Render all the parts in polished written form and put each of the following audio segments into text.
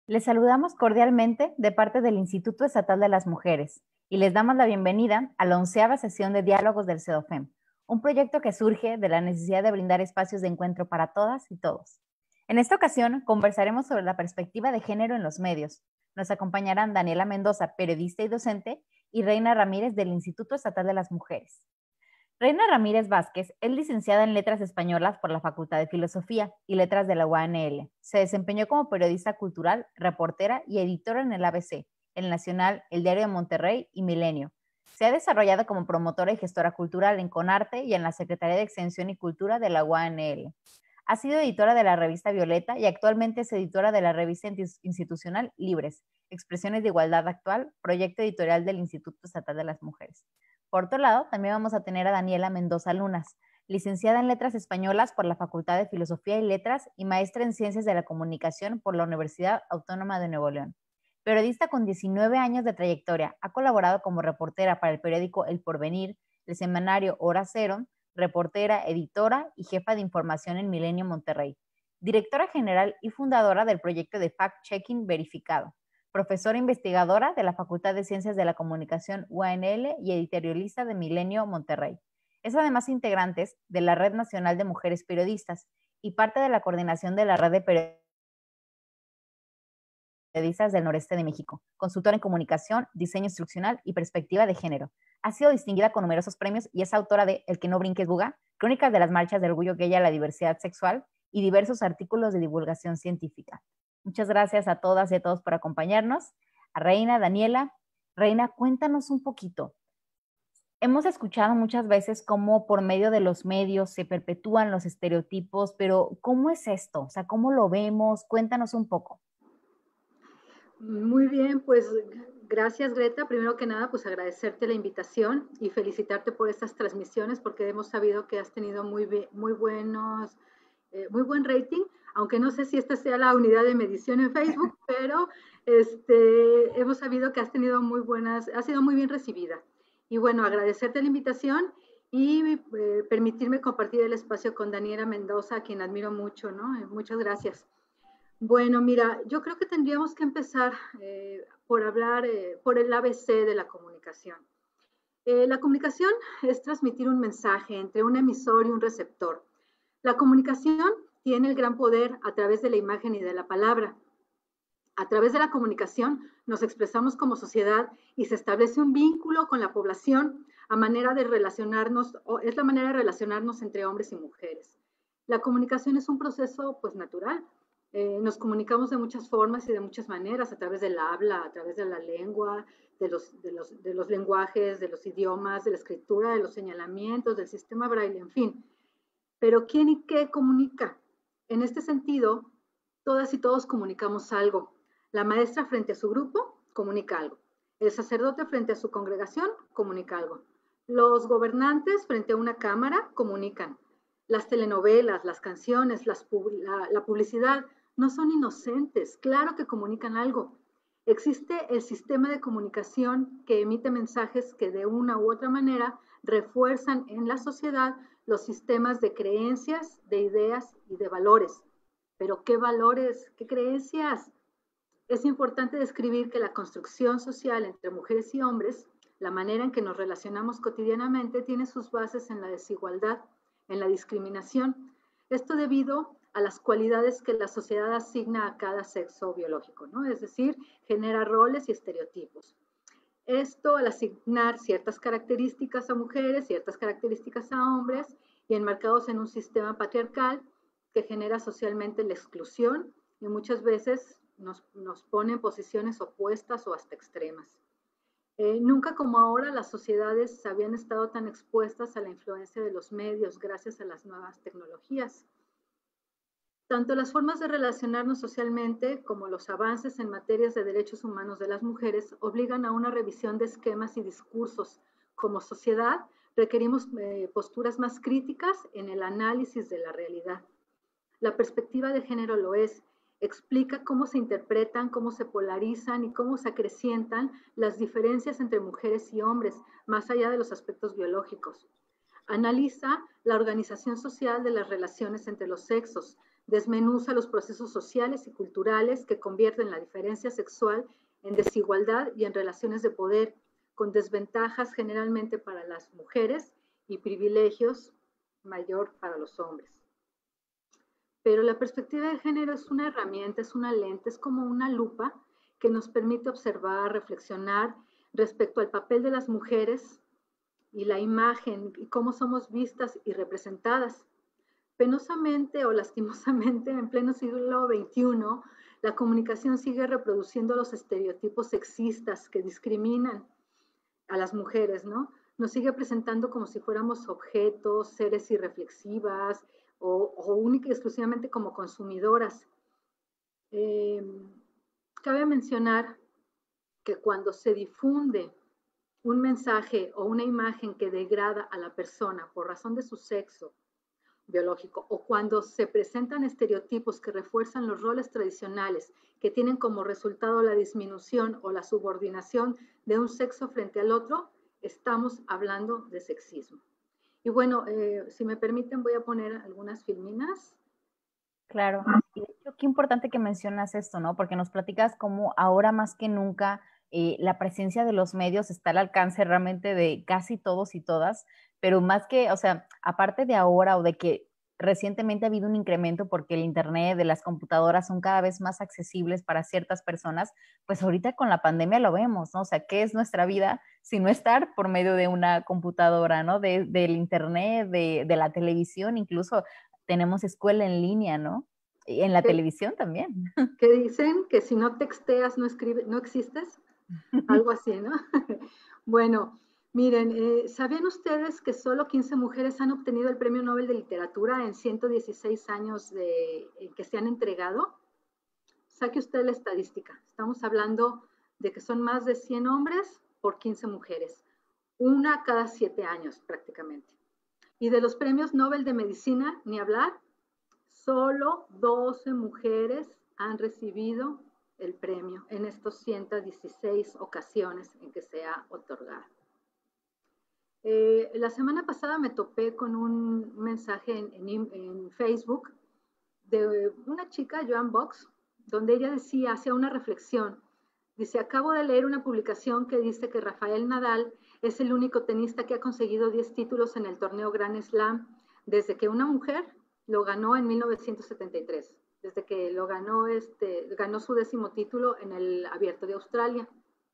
Les saludamos cordialmente de parte del Instituto Estatal de las Mujeres y les damos la bienvenida a la 11ª sesión de Diálogos del CEDOFEM, un proyecto que surge de la necesidad de brindar espacios de encuentro para todas y todos. En esta ocasión conversaremos sobre la perspectiva de género en los medios. Nos acompañarán Daniela Mendoza, periodista y docente, y Reina Ramírez del Instituto Estatal de las Mujeres. Reina Ramírez Vázquez es licenciada en Letras Españolas por la Facultad de Filosofía y Letras de la UANL. Se desempeñó como periodista cultural, reportera y editora en el ABC, El Nacional, El Diario de Monterrey y Milenio. Se ha desarrollado como promotora y gestora cultural en Conarte y en la Secretaría de Extensión y Cultura de la UANL. Ha sido editora de la revista Violeta y actualmente es editora de la revista institucional Libres, Expresiones de Igualdad Actual, proyecto editorial del Instituto Estatal de las Mujeres. Por otro lado, también vamos a tener a Daniela Mendoza Lunas, licenciada en Letras Españolas por la Facultad de Filosofía y Letras y maestra en Ciencias de la Comunicación por la Universidad Autónoma de Nuevo León. Periodista con 19 años de trayectoria, ha colaborado como reportera para el periódico El Porvenir, el semanario Hora Cero, reportera, editora y jefa de información en Milenio Monterrey. Directora general y fundadora del proyecto de Fact-Checking Verificado, profesora investigadora de la Facultad de Ciencias de la Comunicación UANL y editorialista de Milenio Monterrey. Es además integrante de la Red Nacional de Mujeres Periodistas y parte de la coordinación de la Red de Periodistas del Noreste de México, consultora en comunicación, diseño instruccional y perspectiva de género. Ha sido distinguida con numerosos premios y es autora de El que no brinques buga, Crónicas de las marchas del orgullo gay a la diversidad sexual y diversos artículos de divulgación científica. Muchas gracias a todas y a todos por acompañarnos. A Reina, Daniela. Reina, cuéntanos un poquito. Hemos escuchado muchas veces cómo por medio de los medios se perpetúan los estereotipos, pero ¿cómo es esto? O sea, ¿cómo lo vemos? Cuéntanos un poco. Muy bien, pues gracias Greta. Primero que nada, pues agradecerte la invitación y felicitarte por estas transmisiones porque hemos sabido que has tenido muy buen rating, aunque no sé si esta sea la unidad de medición en Facebook, pero hemos sabido que has tenido has sido muy bien recibida. Y bueno, agradecerte la invitación y permitirme compartir el espacio con Daniela Mendoza, a quien admiro mucho, ¿no? Muchas gracias. Bueno, mira, yo creo que tendríamos que empezar por hablar por el ABC de la comunicación. La comunicación es transmitir un mensaje entre un emisor y un receptor. La comunicación tiene el gran poder a través de la imagen y de la palabra. A través de la comunicación nos expresamos como sociedad y se establece un vínculo con la población a manera de relacionarnos, o es la manera de relacionarnos entre hombres y mujeres. La comunicación es un proceso pues natural. Nos comunicamos de muchas formas y de muchas maneras, a través del habla, a través de la lengua, de los lenguajes, de los idiomas, de la escritura, de los señalamientos, del sistema braille, en fin. Pero ¿quién y qué comunica? En este sentido, todas y todos comunicamos algo. La maestra frente a su grupo comunica algo. El sacerdote frente a su congregación comunica algo. Los gobernantes frente a una cámara comunican. Las telenovelas, las canciones, la publicidad no son inocentes, claro que comunican algo. Existe el sistema de comunicación que emite mensajes que de una u otra manera refuerzan en la sociedad los sistemas de creencias, de ideas y de valores. Pero ¿qué valores? ¿Qué creencias? Es importante describir que la construcción social entre mujeres y hombres, la manera en que nos relacionamos cotidianamente, tiene sus bases en la desigualdad, en la discriminación. Esto debido a las cualidades que la sociedad asigna a cada sexo biológico, ¿no? Es decir, genera roles y estereotipos. Esto al asignar ciertas características a mujeres, ciertas características a hombres y enmarcados en un sistema patriarcal que genera socialmente la exclusión y muchas veces nos pone en posiciones opuestas o hasta extremas. Nunca como ahora las sociedades habían estado tan expuestas a la influencia de los medios gracias a las nuevas tecnologías. Tanto las formas de relacionarnos socialmente como los avances en materias de derechos humanos de las mujeres obligan a una revisión de esquemas y discursos. Como sociedad, requerimos posturas más críticas en el análisis de la realidad. La perspectiva de género lo es. Explica cómo se interpretan, cómo se polarizan y cómo se acrecientan las diferencias entre mujeres y hombres, más allá de los aspectos biológicos. Analiza la organización social de las relaciones entre los sexos, desmenuza los procesos sociales y culturales que convierten la diferencia sexual en desigualdad y en relaciones de poder, con desventajas generalmente para las mujeres y privilegios mayor para los hombres. Pero la perspectiva de género es una herramienta, es una lente, es como una lupa que nos permite observar, reflexionar respecto al papel de las mujeres y la imagen y cómo somos vistas y representadas. Penosamente o lastimosamente, en pleno siglo XXI, la comunicación sigue reproduciendo los estereotipos sexistas que discriminan a las mujeres, ¿no? Nos sigue presentando como si fuéramos objetos, seres irreflexivas o única y exclusivamente como consumidoras. Cabe mencionar que cuando se difunde un mensaje o una imagen que degrada a la persona por razón de su sexo biológico, o cuando se presentan estereotipos que refuerzan los roles tradicionales que tienen como resultado la disminución o la subordinación de un sexo frente al otro, estamos hablando de sexismo. Y bueno, si me permiten, voy a poner algunas filminas. Claro, y de hecho, qué importante que mencionas esto, ¿no? Porque nos platicas cómo ahora más que nunca la presencia de los medios está al alcance realmente de casi todos y todas, pero más que, o sea, aparte de ahora o de que recientemente ha habido un incremento porque el internet, de las computadoras son cada vez más accesibles para ciertas personas, pues ahorita con la pandemia lo vemos, ¿no? O sea, ¿qué es nuestra vida si no estar por medio de una computadora, ¿no? Del internet, de la televisión, incluso tenemos escuela en línea, ¿no? Y en la Que, televisión también. que dicen que si no texteas, no escribes, no existes, algo así, ¿no? Bueno, miren, ¿sabían ustedes que solo 15 mujeres han obtenido el Premio Nobel de Literatura en 116 años que se han entregado? Saque usted la estadística. Estamos hablando de que son más de 100 hombres por 15 mujeres, una cada 7 años prácticamente. Y de los premios Nobel de Medicina, ni hablar, solo 12 mujeres han recibido el premio en estos 116 ocasiones en que se ha otorgado. La semana pasada me topé con un mensaje en Facebook de una chica, Joan Box, donde ella decía, hacía una reflexión. Dice, acabo de leer una publicación que dice que Rafael Nadal es el único tenista que ha conseguido 10 títulos en el torneo Grand Slam desde que una mujer lo ganó en 1973, desde que lo ganó, ganó su 10º título en el Abierto de Australia.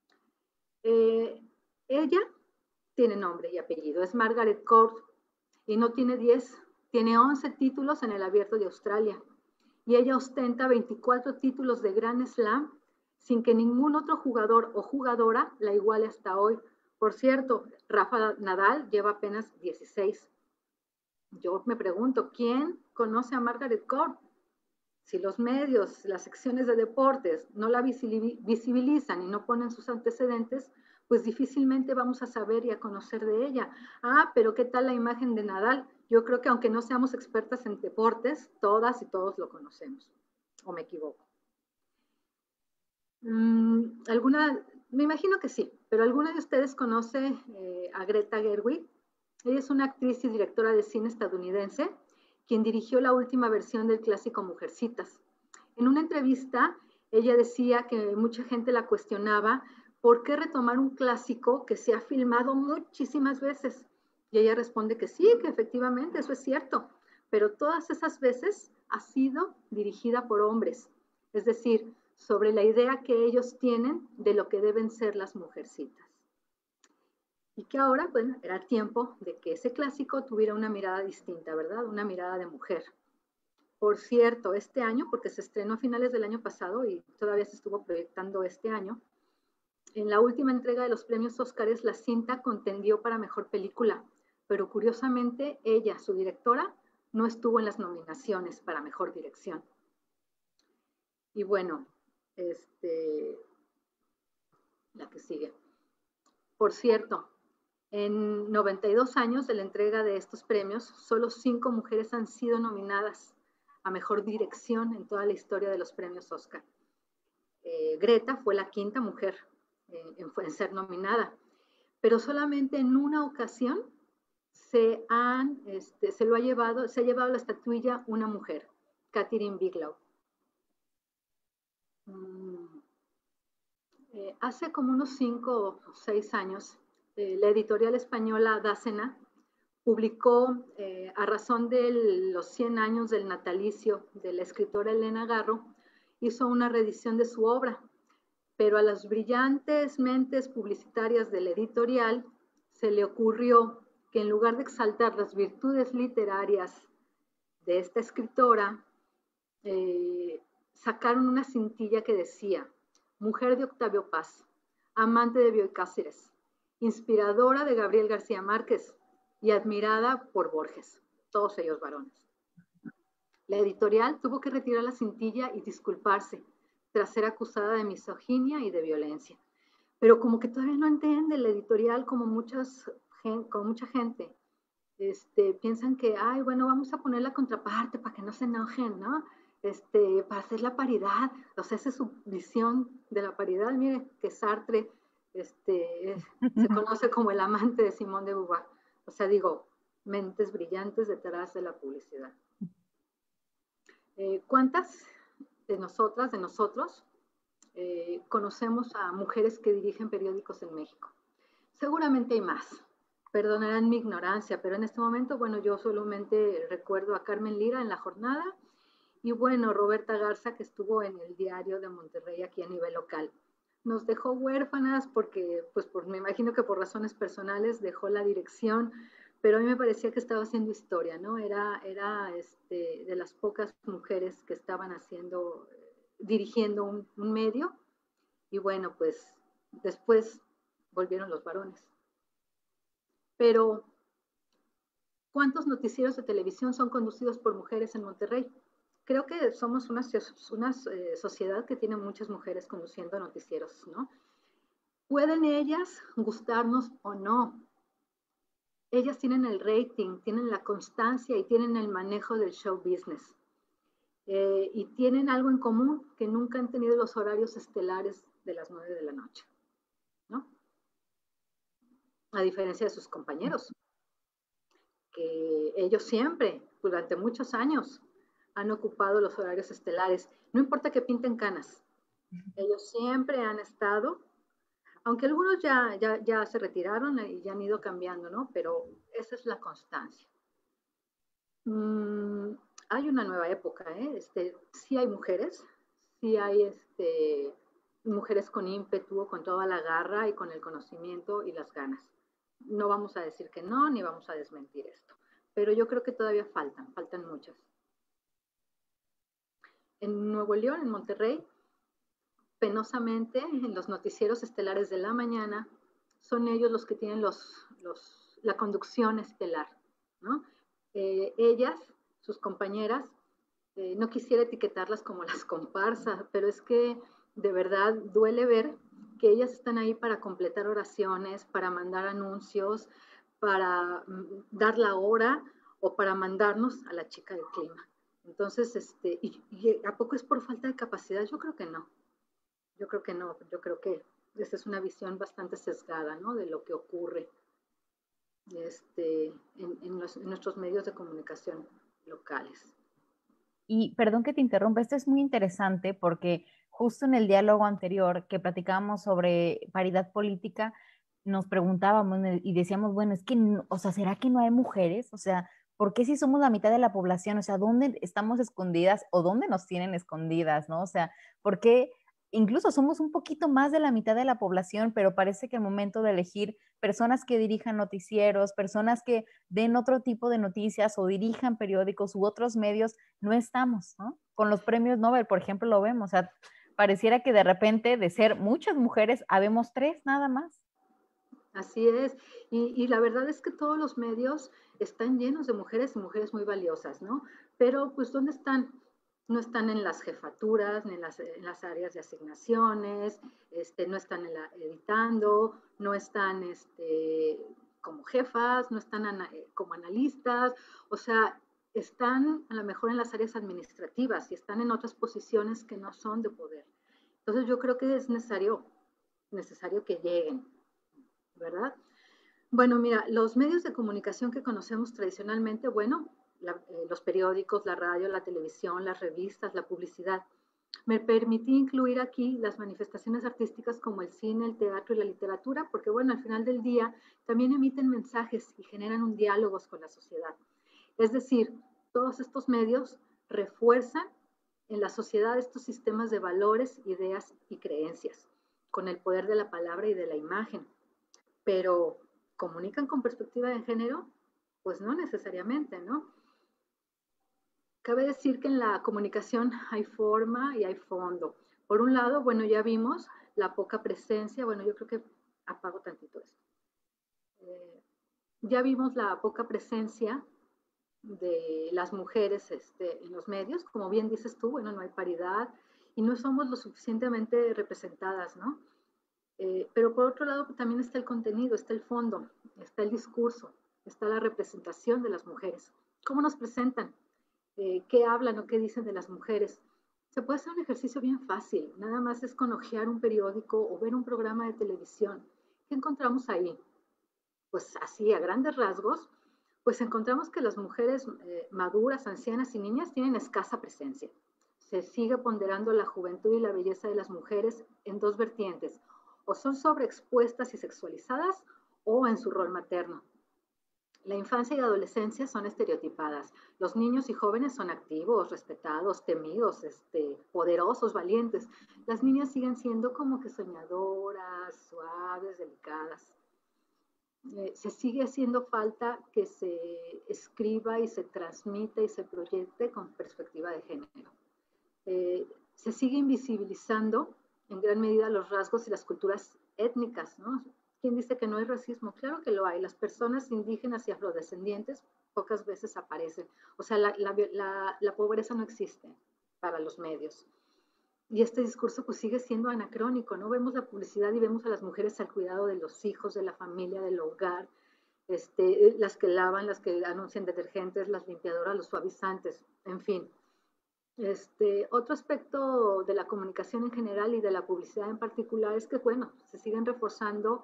Ella tiene nombre y apellido, es Margaret Court, y no tiene 10, tiene 11 títulos en el Abierto de Australia. Y ella ostenta 24 títulos de Grand Slam sin que ningún otro jugador o jugadora la iguale hasta hoy. Por cierto, Rafa Nadal lleva apenas 16. Yo me pregunto, ¿quién conoce a Margaret Court? Si los medios, las secciones de deportes no la visibilizan y no ponen sus antecedentes, pues difícilmente vamos a saber y a conocer de ella. Ah, pero ¿qué tal la imagen de Nadal? Yo creo que aunque no seamos expertas en deportes, todas y todos lo conocemos. ¿O me equivoco? Me imagino que sí, pero ¿alguna de ustedes conoce a Greta Gerwig? Ella es una actriz y directora de cine estadounidense quien dirigió la última versión del clásico Mujercitas. En una entrevista, ella decía que mucha gente la cuestionaba por qué retomar un clásico que se ha filmado muchísimas veces. Y ella responde que sí, que efectivamente eso es cierto, pero todas esas veces ha sido dirigida por hombres, es decir, sobre la idea que ellos tienen de lo que deben ser las mujercitas. Y que ahora, bueno, era tiempo de que ese clásico tuviera una mirada distinta, ¿verdad? Una mirada de mujer. Por cierto, este año, porque se estrenó a finales del año pasado y todavía se estuvo proyectando este año, en la última entrega de los premios Óscares, la cinta contendió para mejor película, pero curiosamente ella, su directora, no estuvo en las nominaciones para mejor dirección. Y bueno, la que sigue. Por cierto, en 92 años de la entrega de estos premios, solo 5 mujeres han sido nominadas a mejor dirección en toda la historia de los premios Oscar. Greta fue la 5ª mujer en ser nominada, pero solamente en una ocasión se ha llevado la estatuilla una mujer, Katherine Bigelow. Hace como unos 5 o 6 años, la editorial española Dácena publicó, a razón de los 100 años del natalicio de la escritora Elena Garro, hizo una reedición de su obra, pero a las brillantes mentes publicitarias de la editorial se le ocurrió que en lugar de exaltar las virtudes literarias de esta escritora, sacaron una cintilla que decía: mujer de Octavio Paz, amante de Bioy Cáceres, inspiradora de Gabriel García Márquez y admirada por Borges, todos ellos varones. La editorial tuvo que retirar la cintilla y disculparse tras ser acusada de misoginia y de violencia. Pero como que todavía no entiende la editorial, como mucha gente, piensan que, ay, bueno, vamos a poner la contraparte para que no se enojen, ¿no? Para hacer la paridad. O sea, esa es su visión de la paridad. Mire, que Sartre se conoce como el amante de Simone de Beauvoir. O sea, digo, mentes brillantes detrás de la publicidad. ¿Cuántas de nosotras, de nosotros, conocemos a mujeres que dirigen periódicos en México? Seguramente hay más. Perdonarán mi ignorancia, pero en este momento, bueno, yo solamente recuerdo a Carmen Lira en La Jornada y, bueno, Roberta Garza, que estuvo en el Diario de Monterrey aquí a nivel local. Nos dejó huérfanas porque, pues, me imagino que por razones personales dejó la dirección, pero a mí me parecía que estaba haciendo historia, ¿no? Era de las pocas mujeres que estaban dirigiendo un medio, y bueno, pues después volvieron los varones. Pero, ¿cuántos noticieros de televisión son conducidos por mujeres en Monterrey? Creo que somos una sociedad que tiene muchas mujeres conduciendo noticieros, ¿no? ¿Pueden ellas gustarnos o no? Ellas tienen el rating, tienen la constancia y tienen el manejo del show business. Y tienen algo en común, que nunca han tenido los horarios estelares de las 9 de la noche, ¿no? A diferencia de sus compañeros, que ellos siempre, durante muchos años, han ocupado los horarios estelares. No importa que pinten canas, ellos siempre han estado, aunque algunos ya se retiraron y ya han ido cambiando, ¿no? Pero esa es la constancia. Hay una nueva época, ¿eh? Sí hay mujeres, sí hay mujeres con ímpetu, con toda la garra y con el conocimiento y las ganas. No vamos a decir que no, ni vamos a desmentir esto, pero yo creo que todavía faltan muchas. En Nuevo León, en Monterrey, penosamente, en los noticieros estelares de la mañana, son ellos los que tienen la conducción estelar, ¿no? Ellas, sus compañeras, no quisiera etiquetarlas como las comparsas, pero es que de verdad duele ver que ellas están ahí para completar oraciones, para mandar anuncios, para dar la hora o para mandarnos a la chica del clima. Entonces, ¿y a poco es por falta de capacidad? Yo creo que no. Yo creo que esa es una visión bastante sesgada, ¿no? De lo que ocurre en nuestros medios de comunicación locales. Y perdón que te interrumpa, esto es muy interesante porque justo en el diálogo anterior que platicábamos sobre paridad política, nos preguntábamos y decíamos, bueno, es que, o sea, ¿será que no hay mujeres? O sea, ¿por qué si somos la mitad de la población? O sea, ¿dónde estamos escondidas o dónde nos tienen escondidas, no? O sea, ¿por qué incluso somos un poquito más de la mitad de la población, pero parece que al momento de elegir personas que dirijan noticieros, personas que den otro tipo de noticias o dirijan periódicos u otros medios, no estamos, ¿no? Con los premios Nobel, por ejemplo, lo vemos, o sea, pareciera que de repente de ser muchas mujeres, habemos 3 nada más. Así es, y la verdad es que todos los medios están llenos de mujeres y mujeres muy valiosas, ¿no? Pero pues ¿dónde están? No están en las jefaturas, ni en las áreas de asignaciones, no están editando, no están como jefas, no están como analistas, o sea, están a lo mejor en las áreas administrativas y están en otras posiciones que no son de poder. Entonces yo creo que es necesario que lleguen, ¿verdad? Bueno, mira, los medios de comunicación que conocemos tradicionalmente, bueno, los periódicos, la radio, la televisión, las revistas, la publicidad. Me permití incluir aquí las manifestaciones artísticas como el cine, el teatro y la literatura, porque bueno, al final del día también emiten mensajes y generan un diálogo con la sociedad. Es decir, todos estos medios refuerzan en la sociedad estos sistemas de valores, ideas y creencias, con el poder de la palabra y de la imagen. Pero, ¿comunican con perspectiva de género? Pues no necesariamente, ¿no? Cabe decir que en la comunicación hay forma y hay fondo. Por un lado, bueno, ya vimos la poca presencia, bueno, yo creo que apago tantito esto. Ya vimos la poca presencia de las mujeres en los medios, como bien dices tú, bueno, no hay paridad y no somos lo suficientemente representadas, ¿no? Pero por otro lado también está el contenido, está el fondo, está el discurso, está la representación de las mujeres. ¿Cómo nos presentan? ¿Qué hablan o qué dicen de las mujeres? Se puede hacer un ejercicio bien fácil, nada más es con hojear un periódico o ver un programa de televisión. ¿Qué encontramos ahí? Pues así, a grandes rasgos, pues encontramos que las mujeres maduras, ancianas y niñas tienen escasa presencia. Se sigue ponderando la juventud y la belleza de las mujeres en dos vertientes, o son sobreexpuestas y sexualizadas o en su rol materno. La infancia y adolescencia son estereotipadas. Los niños y jóvenes son activos, respetados, temidos, poderosos, valientes. Las niñas siguen siendo como que soñadoras, suaves, delicadas. Se sigue haciendo falta que se escriba y se transmita y se proyecte con perspectiva de género. Se sigue invisibilizando en gran medida los rasgos y las culturas étnicas, ¿no? ¿Quién dice que no hay racismo? Claro que lo hay. Las personas indígenas y afrodescendientes pocas veces aparecen. O sea, la pobreza no existe para los medios. Y este discurso pues sigue siendo anacrónico, ¿no? Vemos la publicidad y vemos a las mujeres al cuidado de los hijos, de la familia, del hogar, las que lavan, las que anuncian detergentes, las limpiadoras, los suavizantes, en fin. Otro aspecto de la comunicación en general y de la publicidad en particular es que, bueno, se siguen reforzando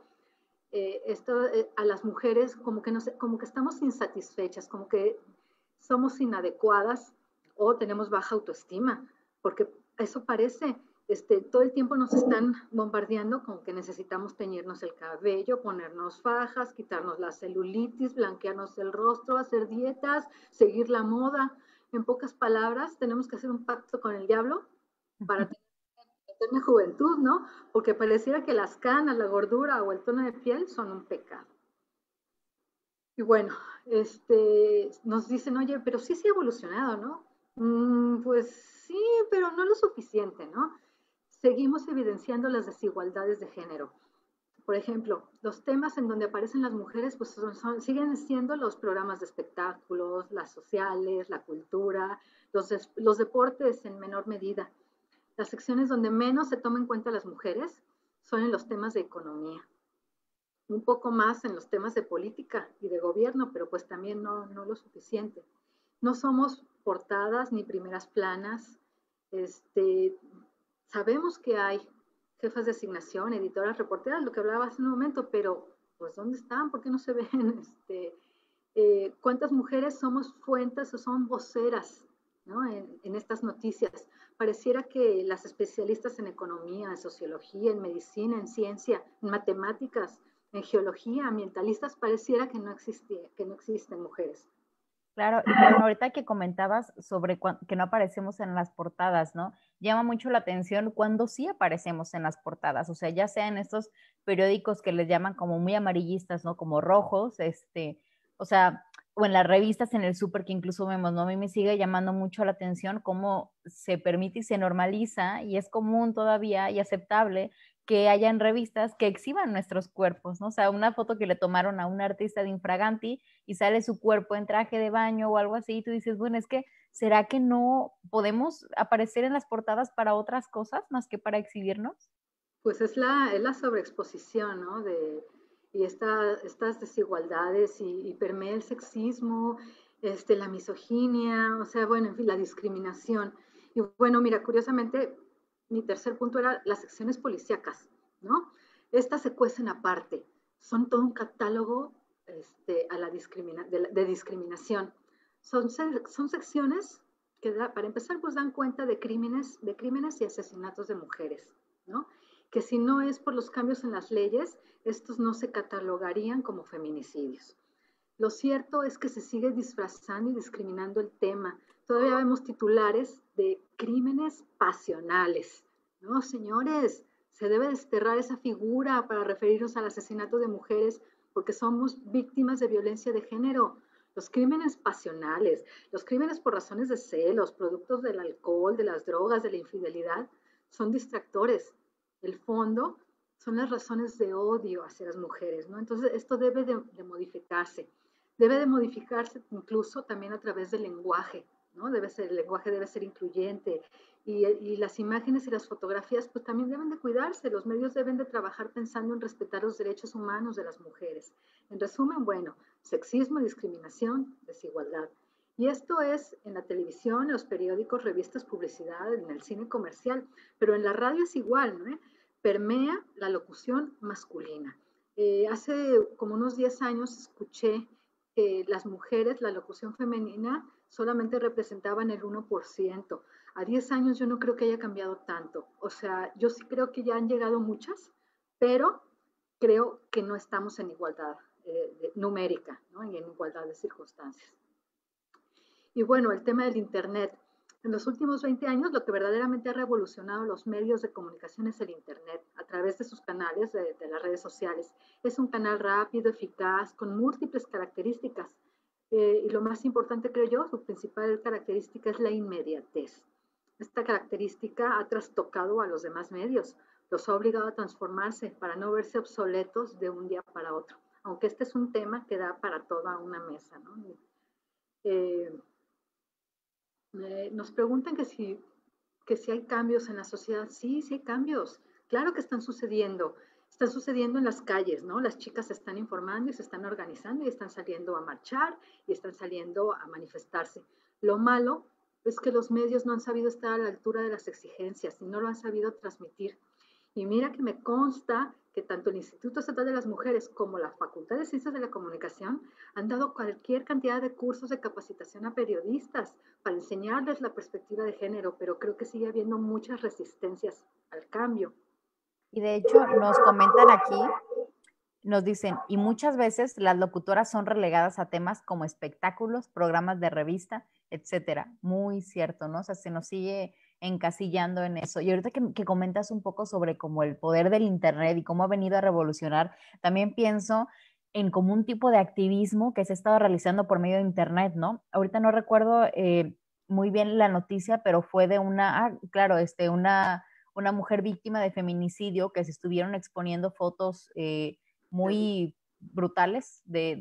a las mujeres como que estamos insatisfechas, como que somos inadecuadas o tenemos baja autoestima, porque eso parece, todo el tiempo nos están bombardeando con que necesitamos teñirnos el cabello, ponernos fajas, quitarnos la celulitis, blanquearnos el rostro, hacer dietas, seguir la moda. En pocas palabras, tenemos que hacer un pacto con el diablo para tener juventud, ¿no? Porque pareciera que las canas, la gordura o el tono de piel son un pecado. Y bueno, nos dicen, oye, pero sí se ha evolucionado, ¿no? Pues sí, pero no lo suficiente, ¿no? Seguimos evidenciando las desigualdades de género. Por ejemplo, los temas en donde aparecen las mujeres pues siguen siendo los programas de espectáculos, las sociales, la cultura, los deportes en menor medida. Las secciones donde menos se toman en cuenta las mujeres son en los temas de economía, un poco más en los temas de política y de gobierno, pero pues también no lo suficiente. No somos portadas ni primeras planas. Sabemos que hay jefas de asignación, editoras, reporteras, lo que hablaba hace un momento, pero pues ¿dónde están? ¿Por qué no se ven? ¿Cuántas mujeres somos fuentes o son voceras, ¿no? en estas noticias? Pareciera que las especialistas en economía, en sociología, en medicina, en ciencia, en matemáticas, en geología, ambientalistas, pareciera que no existen mujeres. Claro, y perdón, ahorita que comentabas sobre que no aparecemos en las portadas, ¿no? Llama mucho la atención cuando sí aparecemos en las portadas, o sea, ya sea en estos periódicos que les llaman como muy amarillistas, ¿no? Como rojos, o sea, o en las revistas en el súper que incluso vemos, ¿no? A mí me sigue llamando mucho la atención cómo se permite y se normaliza y es común todavía y aceptable que hayan revistas que exhiban nuestros cuerpos, ¿no? O sea, una foto que le tomaron a un artista de Infraganti y sale su cuerpo en traje de baño o algo así, y tú dices, bueno, es que, ¿será que no podemos aparecer en las portadas para otras cosas más que para exhibirnos? Pues es la sobreexposición, ¿no? Y estas desigualdades y permea el sexismo, la misoginia, o sea, bueno, en fin, la discriminación. Y bueno, mira, curiosamente, mi tercer punto era las secciones policíacas, ¿no? Estas se cuecen aparte, son todo un catálogo de discriminación. Son secciones que, para empezar, pues dan cuenta de crímenes y asesinatos de mujeres, ¿no? Que si no es por los cambios en las leyes, estos no se catalogarían como feminicidios. Lo cierto es que se sigue disfrazando y discriminando el tema. Todavía vemos titulares de crímenes pasionales. No, señores, se debe desterrar esa figura para referirnos al asesinato de mujeres porque somos víctimas de violencia de género. Los crímenes pasionales, los crímenes por razones de celos, productos del alcohol, de las drogas, de la infidelidad, son distractores. El fondo son las razones de odio hacia las mujeres, ¿no? Entonces, esto debe de modificarse. Debe de modificarse incluso también a través del lenguaje, ¿no? El lenguaje debe ser incluyente y las imágenes y las fotografías pues también deben de cuidarse. Los medios deben de trabajar pensando en respetar los derechos humanos de las mujeres. En resumen, bueno, sexismo, discriminación, desigualdad. Y esto es en la televisión, en los periódicos, revistas, publicidad, en el cine comercial, pero en la radio es igual, ¿no? Permea la locución masculina. Hace como unos 10 años escuché que las mujeres, la locución femenina, solamente representaban el 1%. A 10 años yo no creo que haya cambiado tanto. O sea, yo sí creo que ya han llegado muchas, pero creo que no estamos en igualdad numérica, ¿no? Y en igualdad de circunstancias. Y bueno, el tema del Internet. En los últimos 20 años, lo que verdaderamente ha revolucionado los medios de comunicación es el Internet, a través de sus canales, de las redes sociales. Es un canal rápido, eficaz, con múltiples características. Y lo más importante, creo yo, su principal característica es la inmediatez. Esta característica ha trastocado a los demás medios, los ha obligado a transformarse para no verse obsoletos de un día para otro. Aunque este es un tema que da para toda una mesa, ¿no? Eh, nos preguntan que si hay cambios en la sociedad. Sí, sí hay cambios. Claro que están sucediendo. Están sucediendo en las calles, ¿no? Las chicas se están informando y se están organizando y están saliendo a marchar y están saliendo a manifestarse. Lo malo es que los medios no han sabido estar a la altura de las exigencias y no lo han sabido transmitir. Y mira que me consta que tanto el Instituto Estatal de las Mujeres como la Facultad de Ciencias de la Comunicación han dado cualquier cantidad de cursos de capacitación a periodistas para enseñarles la perspectiva de género, pero creo que sigue habiendo muchas resistencias al cambio. Y de hecho nos comentan aquí, nos dicen, y muchas veces las locutoras son relegadas a temas como espectáculos, programas de revista, etcétera. Muy cierto, ¿no? O sea, se nos sigue encasillando en eso. Y ahorita que comentas un poco sobre como el poder del Internet y cómo ha venido a revolucionar, también pienso en como un tipo de activismo que se ha estado realizando por medio de Internet, ¿no? Ahorita no recuerdo muy bien la noticia, pero fue de claro, una mujer víctima de feminicidio que se estuvieron exponiendo fotos muy brutales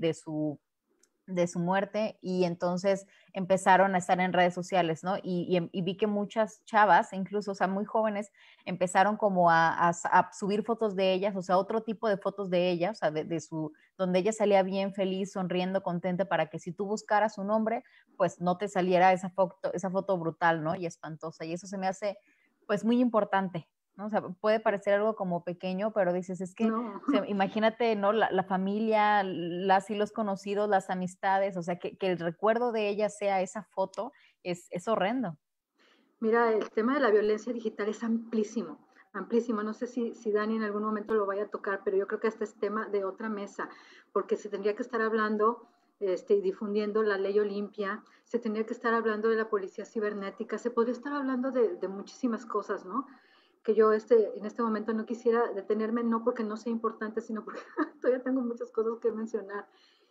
de su muerte y entonces empezaron a estar en redes sociales, ¿no? Y vi que muchas chavas, incluso, o sea, muy jóvenes, empezaron como a subir fotos de ellas, o sea, otro tipo de fotos de ellas, o sea, donde ella salía bien, feliz, sonriendo, contenta, para que si tú buscaras su nombre, pues no te saliera esa foto brutal, ¿no? Y espantosa. Y eso se me hace, pues, muy importante, ¿no? O sea, puede parecer algo como pequeño, pero dices, es que, No. o sea, imagínate, ¿no? La familia, las y los conocidos, las amistades, o sea, que el recuerdo de ella sea esa foto, es horrendo. Mira, el tema de la violencia digital es amplísimo, amplísimo. No sé si Dani en algún momento lo vaya a tocar, pero yo creo que este es tema de otra mesa, porque se tendría que estar hablando y difundiendo la ley Olimpia, se tendría que estar hablando de la policía cibernética, se podría estar hablando de muchísimas cosas, ¿no? Que yo en este momento no quisiera detenerme, no porque no sea importante, sino porque todavía tengo muchas cosas que mencionar.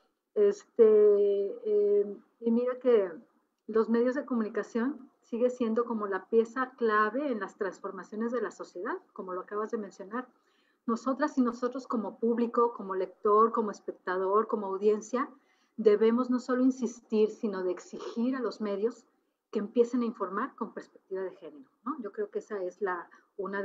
Y mira que los medios de comunicación sigue siendo como la pieza clave en las transformaciones de la sociedad, como lo acabas de mencionar. Nosotras y nosotros como público, como lector, como espectador, como audiencia, debemos no solo insistir, sino de exigir a los medios que empiecen a informar con perspectiva de género, ¿no? Yo creo que esa es una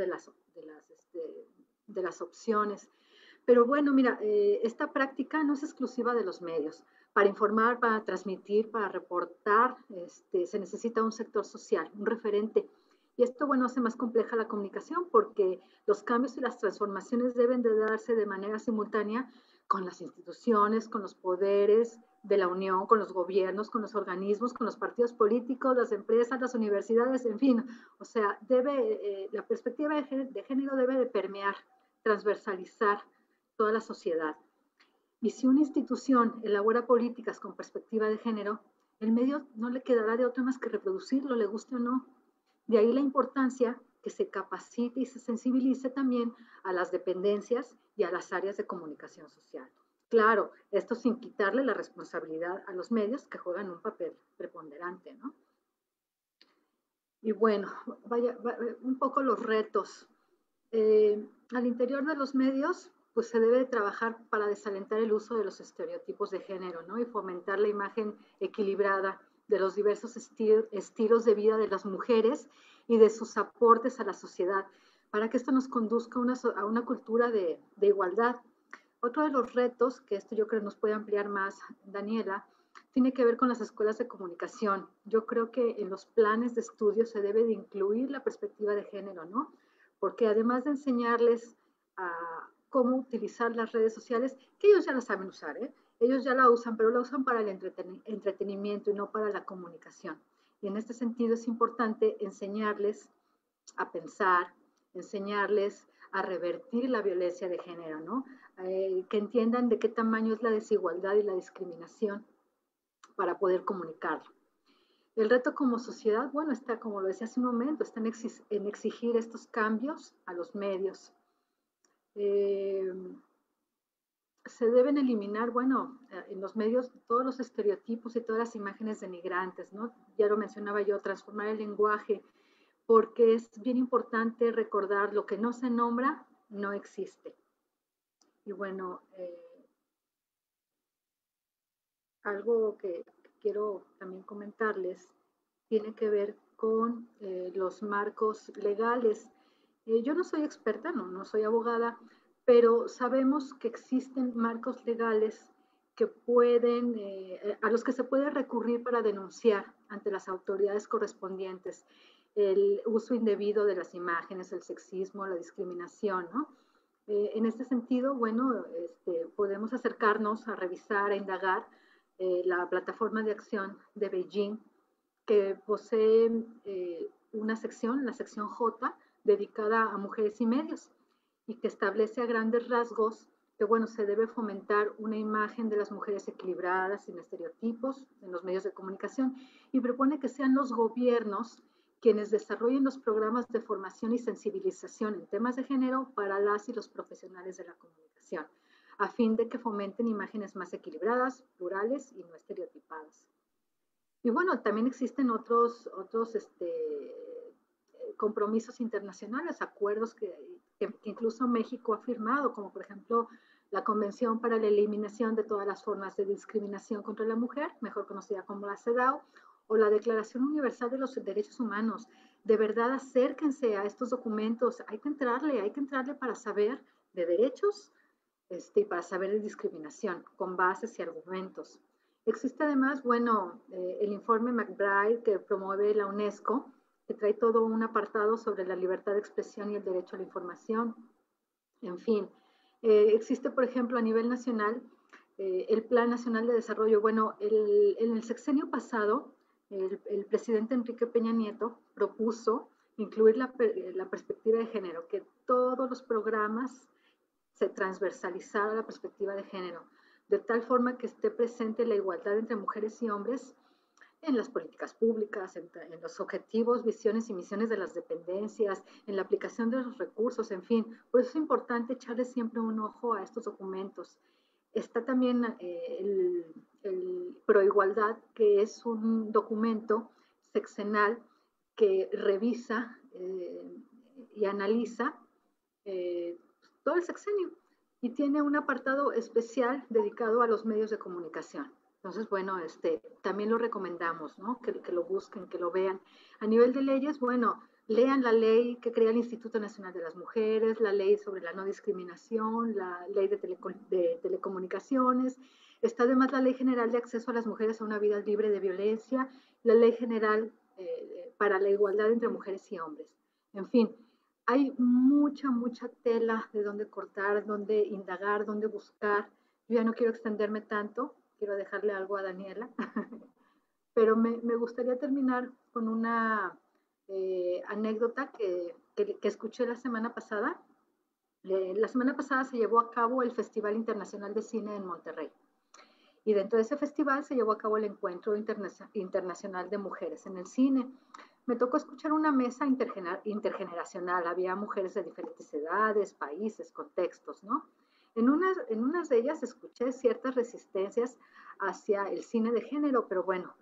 de las opciones. Pero bueno, mira, esta práctica no es exclusiva de los medios. Para informar, para transmitir, para reportar, se necesita un sector social, un referente. Y esto, bueno, hace más compleja la comunicación porque los cambios y las transformaciones deben de darse de manera simultánea con las instituciones, con los poderes, de la Unión, con los gobiernos, con los organismos, con los partidos políticos, las empresas, las universidades, en fin. O sea, la perspectiva de género debe de permear, transversalizar toda la sociedad. Y si una institución elabora políticas con perspectiva de género, el medio no le quedará de otra más que reproducirlo, le guste o no. De ahí la importancia que se capacite y se sensibilice también a las dependencias y a las áreas de comunicación social. Claro, esto sin quitarle la responsabilidad a los medios que juegan un papel preponderante, ¿no? Y bueno, un poco los retos. Al interior de los medios, pues se debe trabajar para desalentar el uso de los estereotipos de género, ¿no? Y fomentar la imagen equilibrada de los diversos estilos de vida de las mujeres y de sus aportes a la sociedad, para que esto nos conduzca a una cultura de igualdad. Otro de los retos, que esto yo creo nos puede ampliar más Daniela, tiene que ver con las escuelas de comunicación. Yo creo que en los planes de estudio se debe de incluir la perspectiva de género, ¿no? Porque además de enseñarles a cómo utilizar las redes sociales, que ellos ya la saben usar, ¿eh? Ellos ya la usan, pero la usan para el entretenimiento y no para la comunicación. Y en este sentido es importante enseñarles a pensar, enseñarles a revertir la violencia de género, ¿no? Que entiendan de qué tamaño es la desigualdad y la discriminación para poder comunicarlo. El reto como sociedad, bueno, está, como lo decía hace un momento, está en exigir estos cambios a los medios. Se deben eliminar, bueno, en los medios todos los estereotipos y todas las imágenes denigrantes, ¿no? Ya lo mencionaba yo, transformar el lenguaje, porque es bien importante recordar lo que no se nombra, no existe. Y bueno, algo que quiero también comentarles tiene que ver con los marcos legales. Yo no soy experta, no soy abogada, pero sabemos que existen marcos legales que pueden, a los que se puede recurrir para denunciar ante las autoridades correspondientes el uso indebido de las imágenes, el sexismo, la discriminación, ¿no? En este sentido, bueno, podemos acercarnos a revisar, a indagar la plataforma de acción de Beijing, que posee una sección, la sección J, dedicada a mujeres y medios, y que establece a grandes rasgos que, bueno, se debe fomentar una imagen de las mujeres equilibradas, sin estereotipos, en los medios de comunicación, y propone que sean los gobiernos quienes desarrollen los programas de formación y sensibilización en temas de género para las y los profesionales de la comunicación, a fin de que fomenten imágenes más equilibradas, plurales y no estereotipadas. Y bueno, también existen otros compromisos internacionales, acuerdos que incluso México ha firmado, como por ejemplo la Convención para la Eliminación de todas las formas de discriminación contra la mujer, mejor conocida como la CEDAW, o la Declaración Universal de los Derechos Humanos. De verdad, acérquense a estos documentos, hay que entrarle para saber de derechos y para saber de discriminación, con bases y argumentos. Existe además, bueno, el informe McBride que promueve la UNESCO, que trae todo un apartado sobre la libertad de expresión y el derecho a la información. En fin, existe, por ejemplo, a nivel nacional, el Plan Nacional de Desarrollo. Bueno, en el sexenio pasado, el presidente Enrique Peña Nieto propuso incluir la perspectiva de género, que todos los programas se transversalizara la perspectiva de género, de tal forma que esté presente la igualdad entre mujeres y hombres en las políticas públicas, en los objetivos, visiones y misiones de las dependencias, en la aplicación de los recursos, en fin. Por eso es importante echarle siempre un ojo a estos documentos. Está también el Proigualdad, que es un documento sexenal que revisa y analiza todo el sexenio y tiene un apartado especial dedicado a los medios de comunicación. Entonces, bueno, también lo recomendamos, ¿no? Que lo busquen, que lo vean. A nivel de leyes, bueno, lean la ley que crea el Instituto Nacional de las Mujeres, la ley sobre la no discriminación, la ley de telecomunicaciones. Está además la Ley General de Acceso a las Mujeres a una Vida Libre de Violencia, la Ley General para la Igualdad entre Mujeres y Hombres. En fin, hay mucha tela de dónde cortar, dónde indagar, dónde buscar. Yo ya no quiero extenderme tanto. quiero dejarle algo a Daniela, pero me gustaría terminar con una anécdota que escuché la semana pasada. La semana pasada se llevó a cabo el Festival Internacional de Cine en Monterrey. Y dentro de ese festival se llevó a cabo el Encuentro Internacional de Mujeres en el Cine. Me tocó escuchar una mesa intergeneracional. Había mujeres de diferentes edades, países, contextos, ¿no? En unas de ellas escuché ciertas resistencias hacia el cine de género, pero bueno,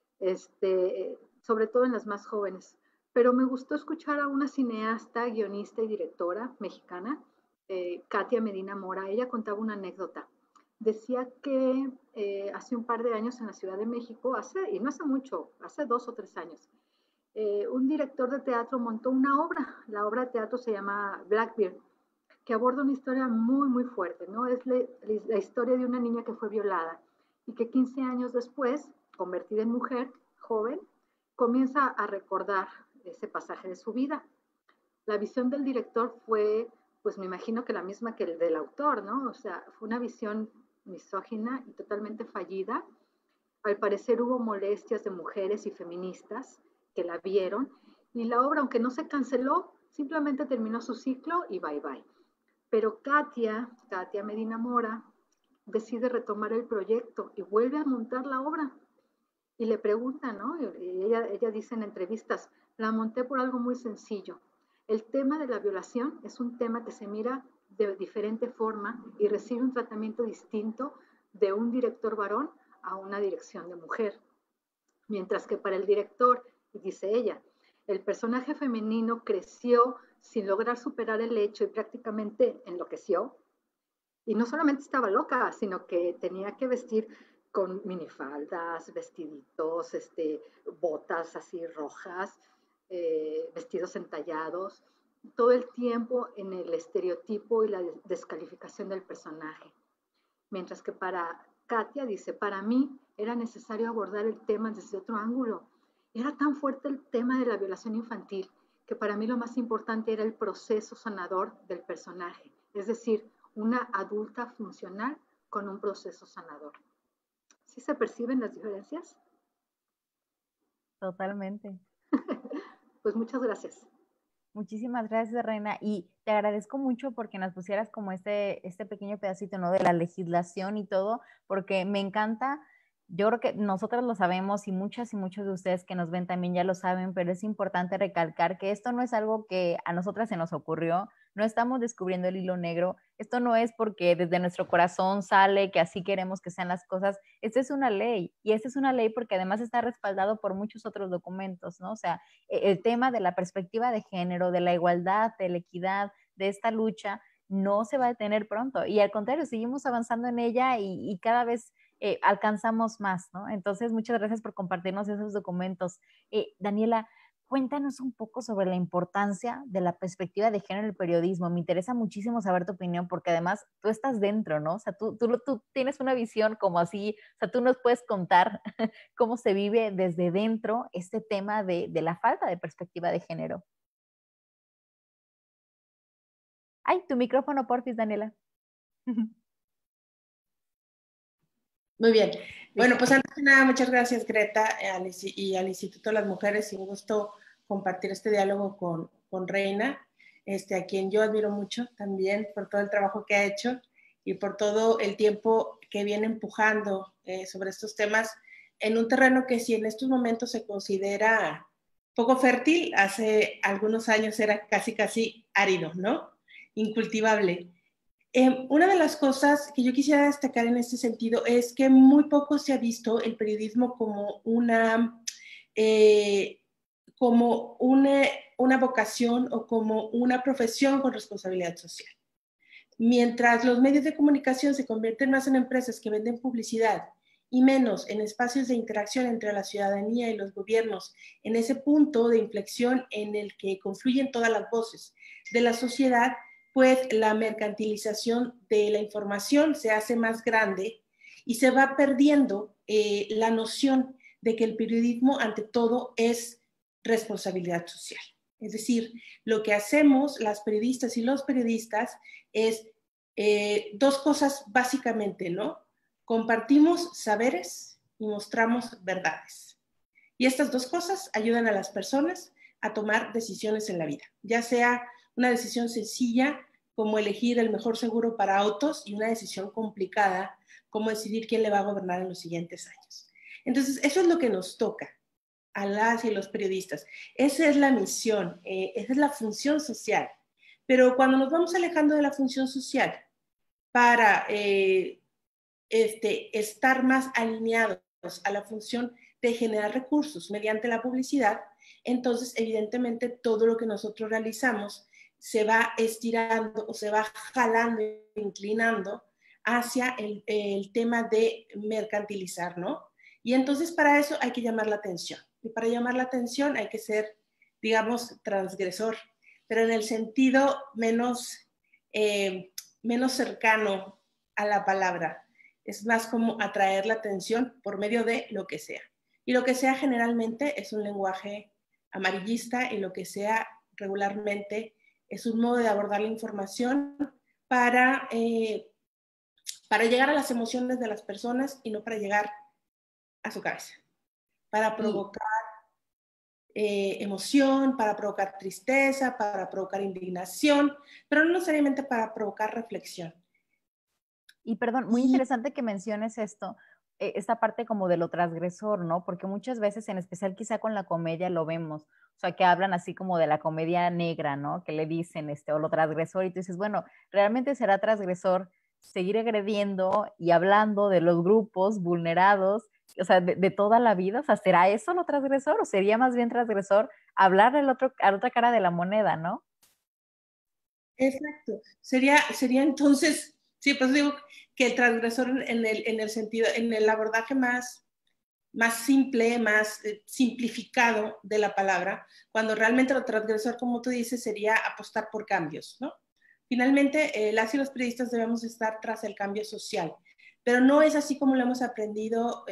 sobre todo en las más jóvenes. Pero me gustó escuchar a una cineasta, guionista y directora mexicana, Katia Medina Mora. Ella contaba una anécdota. Decía que hace un par de años en la Ciudad de México, y no hace mucho, hace 2 o 3 años, un director de teatro montó una obra. La obra de teatro se llama Blackbeard, que aborda una historia muy, muy fuerte, ¿no? Es la historia de una niña que fue violada y que 15 años después, convertida en mujer, joven, comienza a recordar ese pasaje de su vida. La visión del director fue, pues me imagino que la misma que el del autor, ¿no? O sea, fue una visión misógina y totalmente fallida. Al parecer hubo molestias de mujeres y feministas que la vieron y la obra, aunque no se canceló, simplemente terminó su ciclo y bye bye. Pero Katia Medina Mora, decide retomar el proyecto y vuelve a montar la obra. Y le preguntan, ¿no? Y ella dice en entrevistas, la monté por algo muy sencillo. El tema de la violación es un tema que se mira de diferente forma y recibe un tratamiento distinto de un director varón a una dirección de mujer. Mientras que para el director, y dice ella, el personaje femenino creció sin lograr superar el hecho y prácticamente enloqueció. Y no solamente estaba loca, sino que tenía que vestir con minifaldas, vestiditos, botas así rojas, vestidos entallados, todo el tiempo en el estereotipo y la descalificación del personaje. Mientras que para Katia dice, para mí era necesario abordar el tema desde otro ángulo. Era tan fuerte el tema de la violación infantil que para mí lo más importante era el proceso sanador del personaje, es decir, una adulta funcional con un proceso sanador. ¿Sí se perciben las diferencias? Totalmente. Pues muchas gracias. Muchísimas gracias, Reina, y te agradezco mucho porque nos pusieras como este pequeño pedacito, ¿no? De la legislación y todo, porque me encanta. Yo creo que nosotros lo sabemos y muchas y muchos de ustedes que nos ven también ya lo saben, pero es importante recalcar que esto no es algo que a nosotras se nos ocurrió, no estamos descubriendo el hilo negro, esto no es porque desde nuestro corazón sale que así queremos que sean las cosas, esta es una ley y esta es una ley porque además está respaldado por muchos otros documentos, ¿no? O sea, el tema de la perspectiva de género, de la igualdad, de la equidad, de esta lucha, no se va a detener pronto. Y al contrario, seguimos avanzando en ella y cada vez alcanzamos más, ¿no? Entonces, muchas gracias por compartirnos esos documentos. Daniela, cuéntanos un poco sobre la importancia de la perspectiva de género en el periodismo. Me interesa muchísimo saber tu opinión porque además tú estás dentro, ¿no? O sea, tú tienes una visión como así, o sea, tú nos puedes contar cómo se vive desde dentro este tema de la falta de perspectiva de género. Ay, tu micrófono, porfis, Daniela. Muy bien. Bueno, pues antes de nada, muchas gracias, Greta, y al Instituto de las Mujeres. Y un gusto compartir este diálogo con Reina, a quien yo admiro mucho también por todo el trabajo que ha hecho y por todo el tiempo que viene empujando sobre estos temas en un terreno que si en estos momentos se considera poco fértil, hace algunos años era casi árido, ¿no? Incultivable. Una de las cosas que yo quisiera destacar en este sentido es que muy poco se ha visto el periodismo como una vocación o como una profesión con responsabilidad social. Mientras los medios de comunicación se convierten más en empresas que venden publicidad y menos en espacios de interacción entre la ciudadanía y los gobiernos, en ese punto de inflexión en el que confluyen todas las voces de la sociedad, pues la mercantilización de la información se hace más grande y se va perdiendo la noción de que el periodismo ante todo es responsabilidad social. Es decir, lo que hacemos las periodistas y los periodistas es dos cosas básicamente, ¿no? Compartimos saberes y mostramos verdades. Y estas dos cosas ayudan a las personas a tomar decisiones en la vida, ya sea una decisión sencilla como elegir el mejor seguro para autos y una decisión complicada como decidir quién le va a gobernar en los siguientes años. Entonces, eso es lo que nos toca a las y los periodistas. Esa es la misión, esa es la función social. Pero cuando nos vamos alejando de la función social para estar más alineados a la función de generar recursos mediante la publicidad, entonces evidentemente todo lo que nosotros realizamos se va estirando o se va jalando, inclinando hacia el tema de mercantilizar, ¿no? Y entonces para eso hay que llamar la atención. Y para llamar la atención hay que ser, digamos, transgresor, pero en el sentido menos cercano a la palabra. Es más como atraer la atención por medio de lo que sea. Y lo que sea generalmente es un lenguaje amarillista y lo que sea regularmente es un modo de abordar la información para llegar a las emociones de las personas y no para llegar a su cabeza, para provocar emoción, para provocar tristeza, para provocar indignación, pero no necesariamente para provocar reflexión. Y perdón, muy interesante que menciones esto, esta parte como de lo transgresor, ¿no? Porque muchas veces, en especial quizá con la comedia, lo vemos, o sea, que hablan así como de la comedia negra, ¿no? Que le dicen, o lo transgresor, y tú dices, bueno, ¿realmente será transgresor seguir agrediendo y hablando de los grupos vulnerados, o sea, de toda la vida? O sea, ¿será eso lo transgresor o sería más bien transgresor hablar a la otra cara de la moneda, ¿no? Exacto. Sería entonces, sí, pues digo que el transgresor en el sentido, en el abordaje más simple, más simplificado de la palabra, cuando realmente lo transgresor, como tú dices, sería apostar por cambios, ¿no? Finalmente, las y los periodistas debemos estar tras el cambio social, pero no es así como lo hemos aprendido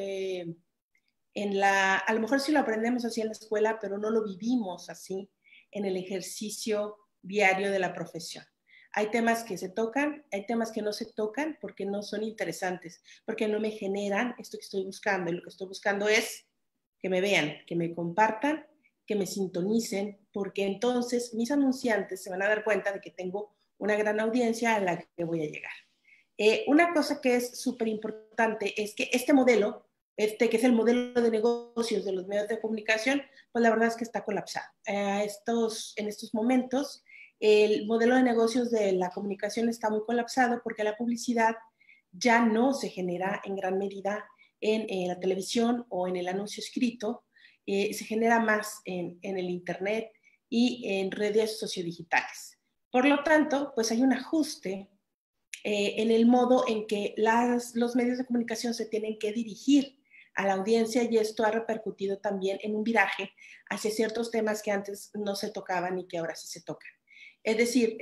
a lo mejor sí lo aprendemos así en la escuela, pero no lo vivimos así en el ejercicio diario de la profesión. Hay temas que se tocan, hay temas que no se tocan porque no son interesantes, porque no me generan esto que estoy buscando. Y lo que estoy buscando es que me vean, que me compartan, que me sintonicen, porque entonces mis anunciantes se van a dar cuenta de que tengo una gran audiencia a la que voy a llegar. Una cosa que es súper importante es que este modelo, que es el modelo de negocios de los medios de comunicación, pues la verdad es que está colapsado. En estos momentos, el modelo de negocios de la comunicación está muy colapsado porque la publicidad ya no se genera en gran medida en la televisión o en el anuncio escrito, se genera más en el Internet y en redes sociodigitales. Por lo tanto, pues hay un ajuste en el modo en que los medios de comunicación se tienen que dirigir a la audiencia y esto ha repercutido también en un viraje hacia ciertos temas que antes no se tocaban y que ahora sí se tocan. Es decir,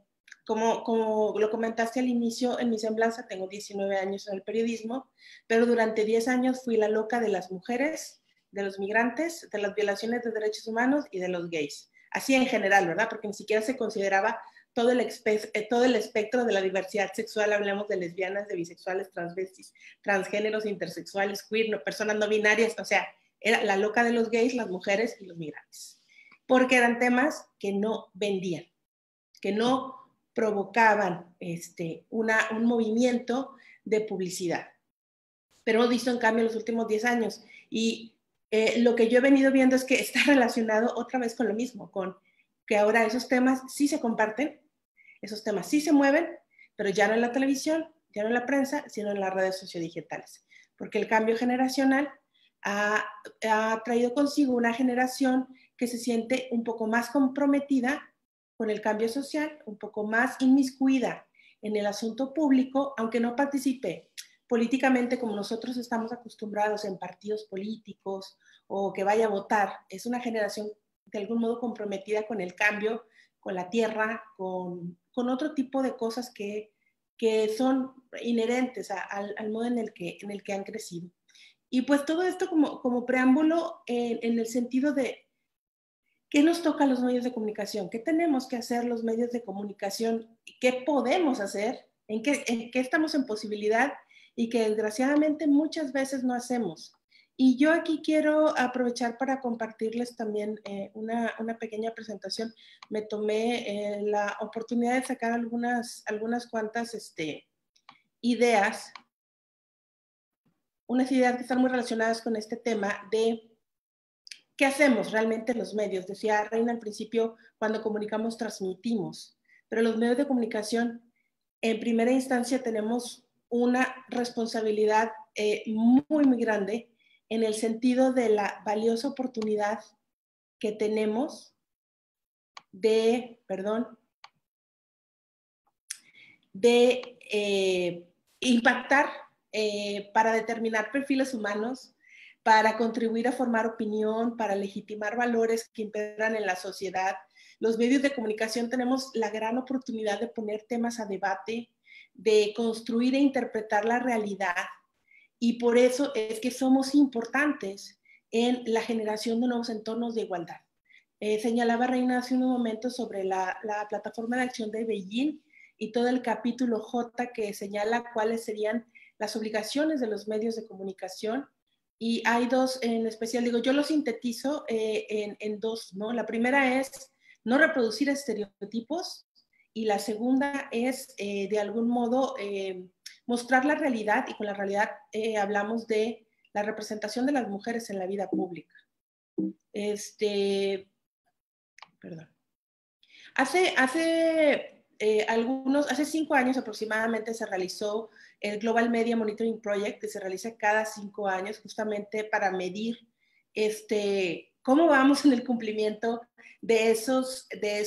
como lo comentaste al inicio, en mi semblanza tengo 19 años en el periodismo, pero durante 10 años fui la loca de las mujeres, de los migrantes, de las violaciones de derechos humanos y de los gays. Así en general, ¿verdad? Porque ni siquiera se consideraba todo el espectro de la diversidad sexual, hablemos de lesbianas, de bisexuales, transvestis, transgéneros, intersexuales, queer, no, personas no binarias, o sea, era la loca de los gays, las mujeres y los migrantes, porque eran temas que no vendían, que no provocaban un movimiento de publicidad. Pero hemos visto en cambio en los últimos 10 años y lo que yo he venido viendo es que está relacionado otra vez con lo mismo, con que ahora esos temas sí se comparten, esos temas sí se mueven, pero ya no en la televisión, ya no en la prensa, sino en las redes sociodigitales. Porque el cambio generacional ha traído consigo una generación que se siente un poco más comprometida con el cambio social, un poco más inmiscuida en el asunto público, aunque no participe políticamente como nosotros estamos acostumbrados en partidos políticos o que vaya a votar. Es una generación de algún modo comprometida con el cambio, con la tierra, con otro tipo de cosas que son inherentes al modo en el que han crecido. Y pues todo esto como preámbulo en el sentido de qué nos toca a los medios de comunicación, qué tenemos que hacer los medios de comunicación, qué podemos hacer, en qué estamos en posibilidad y que desgraciadamente muchas veces no hacemos. Y yo aquí quiero aprovechar para compartirles también una pequeña presentación. Me tomé la oportunidad de sacar algunas cuantas ideas, unas ideas que están muy relacionadas con este tema de qué hacemos realmente en los medios. Decía Reina al principio, cuando comunicamos, transmitimos, pero los medios de comunicación, en primera instancia, tenemos una responsabilidad muy, muy grande en el sentido de la valiosa oportunidad que tenemos de impactar para determinar perfiles humanos, para contribuir a formar opinión, para legitimar valores que imperan en la sociedad. Los medios de comunicación tenemos la gran oportunidad de poner temas a debate, de construir e interpretar la realidad, y por eso es que somos importantes en la generación de nuevos entornos de igualdad. Señalaba Reina hace un momento sobre la plataforma de acción de Beijing y todo el capítulo J que señala cuáles serían las obligaciones de los medios de comunicación. Y hay dos en especial, digo, yo lo sintetizo en dos, ¿no? La primera es no reproducir estereotipos y la segunda es, de algún modo, mostrar la realidad, y con la realidad hablamos de la representación de las mujeres en la vida pública. Perdón. Hace 5 años aproximadamente se realizó el Global Media Monitoring Project, que se realiza cada 5 años justamente para medir cómo vamos en el cumplimiento de esos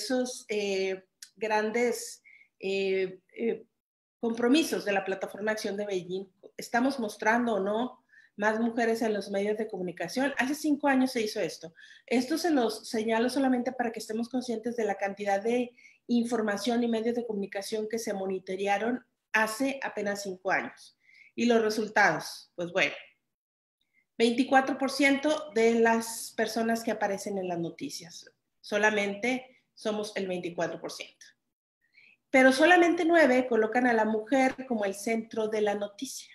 grandes compromisos de la Plataforma de Acción de Beijing. ¿Estamos mostrando o no más mujeres en los medios de comunicación? Hace 5 años se hizo esto. Esto se los señalo solamente para que estemos conscientes de la cantidad de información y medios de comunicación que se monitorearon hace apenas 5 años. Y los resultados, pues bueno, 24% de las personas que aparecen en las noticias. Solamente somos el 24%. Pero solamente 9 colocan a la mujer como el centro de la noticia.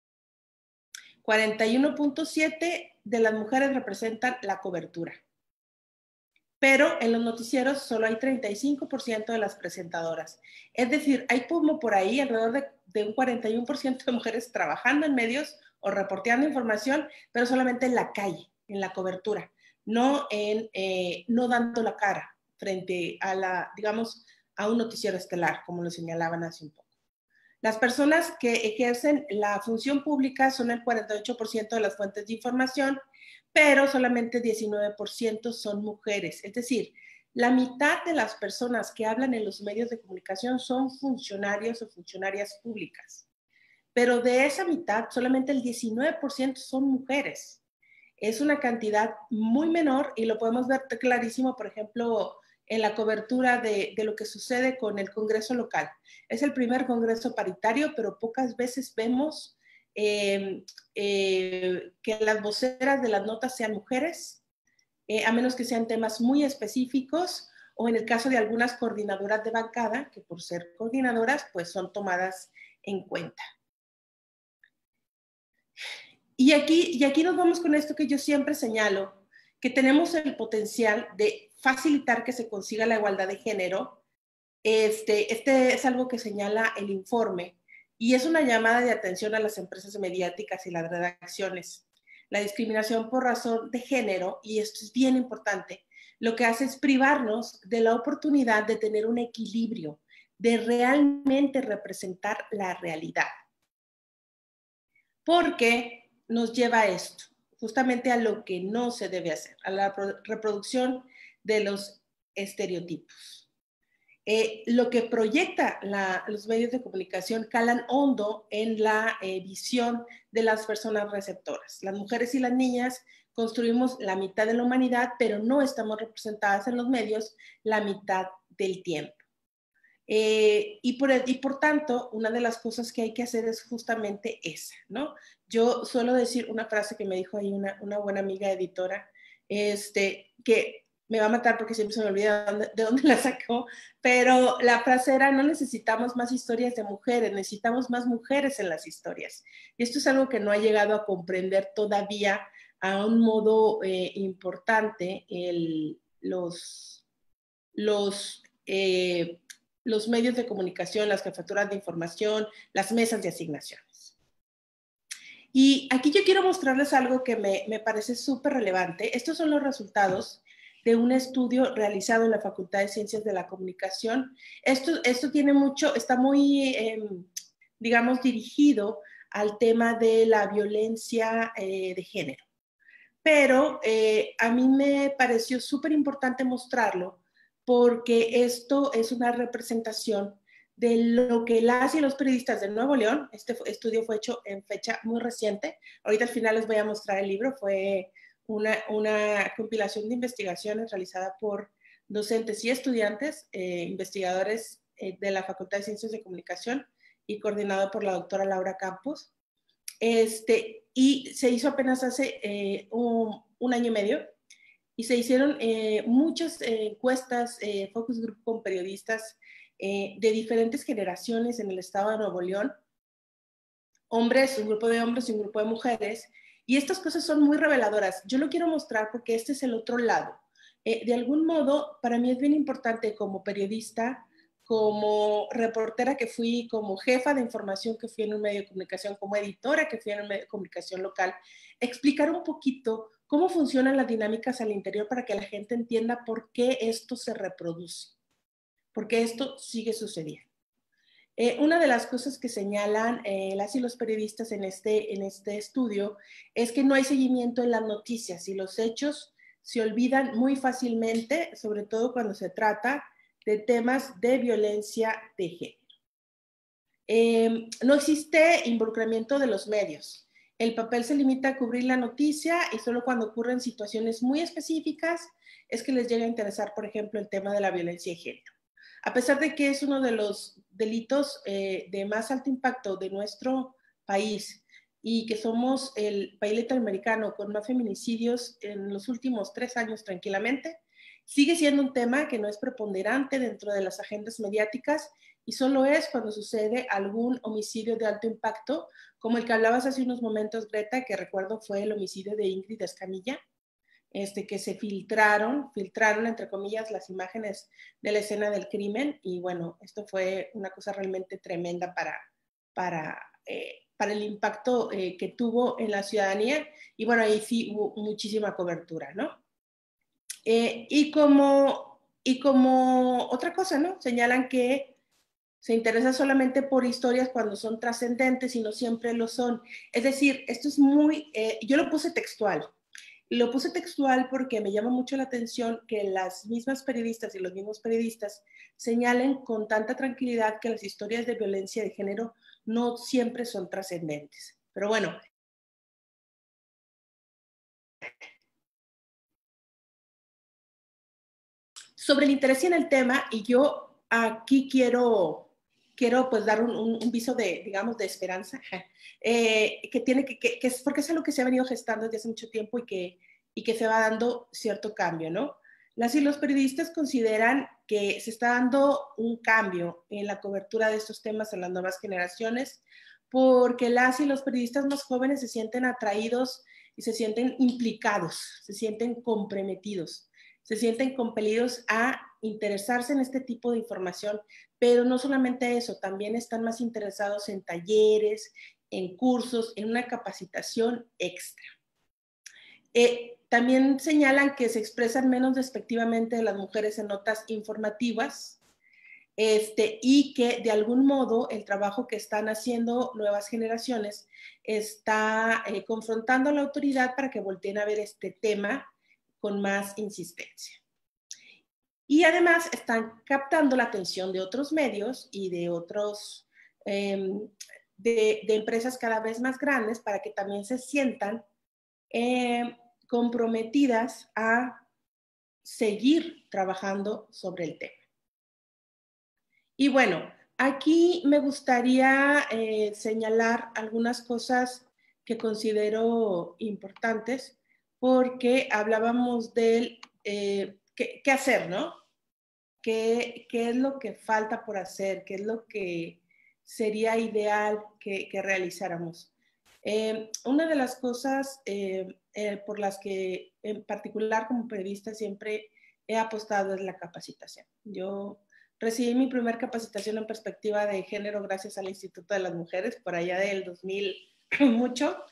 41.7 de las mujeres representan la cobertura. Pero en los noticieros solo hay 35% de las presentadoras. Es decir, hay como por ahí alrededor de un 41% de mujeres trabajando en medios o reporteando información, pero solamente en la calle, en la cobertura, no dando la cara frente a a un noticiero estelar, como lo señalaban hace un poco. Las personas que ejercen la función pública son el 48% de las fuentes de información, pero solamente 19% son mujeres. Es decir, la mitad de las personas que hablan en los medios de comunicación son funcionarios o funcionarias públicas. Pero de esa mitad, solamente el 19% son mujeres. Es una cantidad muy menor y lo podemos ver clarísimo, por ejemplo, en la cobertura de lo que sucede con el Congreso local. Es el primer Congreso paritario, pero pocas veces vemos que las voceras de las notas sean mujeres, a menos que sean temas muy específicos, o en el caso de algunas coordinadoras de bancada, que por ser coordinadoras, pues son tomadas en cuenta. Y aquí nos vamos con esto que yo siempre señalo, que tenemos el potencial de facilitar que se consiga la igualdad de género. Este es algo que señala el informe y es una llamada de atención a las empresas mediáticas y las redacciones. La discriminación por razón de género, y esto es bien importante, lo que hace es privarnos de la oportunidad de tener un equilibrio, de realmente representar la realidad. Porque nos lleva a esto, justamente a lo que no se debe hacer, a la reproducción de los estereotipos. Lo que proyecta los medios de comunicación calan hondo en la visión de las personas receptoras. Las mujeres y las niñas construimos la mitad de la humanidad, pero no estamos representadas en los medios la mitad del tiempo. Y por tanto, una de las cosas que hay que hacer es justamente esa, ¿no? Yo suelo decir una frase que me dijo ahí una buena amiga editora, que me va a matar porque siempre se me olvida de dónde la sacó, pero la frase era: no necesitamos más historias de mujeres, necesitamos más mujeres en las historias. Y esto es algo que no ha llegado a comprender todavía a un modo importante los medios de comunicación, las jefaturas de información, las mesas de asignaciones. Y aquí yo quiero mostrarles algo que me parece súper relevante. Estos son los resultados de un estudio realizado en la Facultad de Ciencias de la Comunicación. Esto tiene mucho, está muy, digamos, dirigido al tema de la violencia de género. Pero a mí me pareció súper importante mostrarlo porque esto es una representación de lo que las y los periodistas de Nuevo León, este estudio fue hecho en fecha muy reciente, ahorita al final les voy a mostrar el libro, fue una compilación de investigaciones realizada por docentes y estudiantes, investigadores de la Facultad de Ciencias de Comunicación y coordinado por la doctora Laura Campos. Y se hizo apenas hace un año y medio, y se hicieron muchas encuestas, focus group con periodistas de diferentes generaciones en el estado de Nuevo León, hombres, un grupo de hombres y un grupo de mujeres, y estas cosas son muy reveladoras. Yo lo quiero mostrar porque este es el otro lado. De algún modo, para mí es bien importante como periodista, como reportera que fui, como jefa de información que fui en un medio de comunicación, como editora que fui en un medio de comunicación local, explicar un poquito cómo funcionan las dinámicas al interior para que la gente entienda por qué esto se reproduce, por qué esto sigue sucediendo. Una de las cosas que señalan las y los periodistas en este estudio es que no hay seguimiento en las noticias y los hechos se olvidan muy fácilmente, sobre todo cuando se trata de temas de violencia de género. No existe involucramiento de los medios. El papel se limita a cubrir la noticia y solo cuando ocurren situaciones muy específicas es que les llega a interesar, por ejemplo, el tema de la violencia de género. A pesar de que es uno de los delitos de más alto impacto de nuestro país y que somos el país latinoamericano con más feminicidios en los últimos 3 años tranquilamente, sigue siendo un tema que no es preponderante dentro de las agendas mediáticas y solo es cuando sucede algún homicidio de alto impacto, como el que hablabas hace unos momentos, Greta, que recuerdo fue el homicidio de Ingrid Escamilla, que se filtraron, entre comillas, las imágenes de la escena del crimen, y bueno, esto fue una cosa realmente tremenda para el impacto que tuvo en la ciudadanía, y bueno, ahí sí hubo muchísima cobertura, ¿no? Y como otra cosa, ¿no? Señalan que se interesa solamente por historias cuando son trascendentes y no siempre lo son. Es decir, esto es muy, yo lo puse textual porque me llama mucho la atención que las mismas periodistas y los mismos periodistas señalen con tanta tranquilidad que las historias de violencia de género no siempre son trascendentes. Pero bueno. Sobre el interés en el tema, y yo aquí quiero pues dar un viso de, digamos, de esperanza, que tiene que es porque es algo que se ha venido gestando desde hace mucho tiempo y que se va dando cierto cambio, ¿no? Las y los periodistas consideran que se está dando un cambio en la cobertura de estos temas en las nuevas generaciones, porque las y los periodistas más jóvenes se sienten atraídos y se sienten implicados, se sienten comprometidos, se sienten compelidos a interesarse en este tipo de información, pero no solamente eso, también están más interesados en talleres, en cursos, en una capacitación extra. También señalan que se expresan menos despectivamente de las mujeres en notas informativas, y que de algún modo el trabajo que están haciendo nuevas generaciones está confrontando a la autoridad para que volteen a ver este tema con más insistencia. Y además están captando la atención de otros medios y de otros, de empresas cada vez más grandes para que también se sientan comprometidas a seguir trabajando sobre el tema. Y bueno, aquí me gustaría señalar algunas cosas que considero importantes, porque hablábamos del qué hacer, ¿no? ¿Qué es lo que falta por hacer? ¿Qué es lo que sería ideal que realizáramos? Una de las cosas por las que en particular como periodista siempre he apostado es la capacitación. Yo recibí mi primera capacitación en perspectiva de género gracias al Instituto de las Mujeres, por allá del 2000 mucho.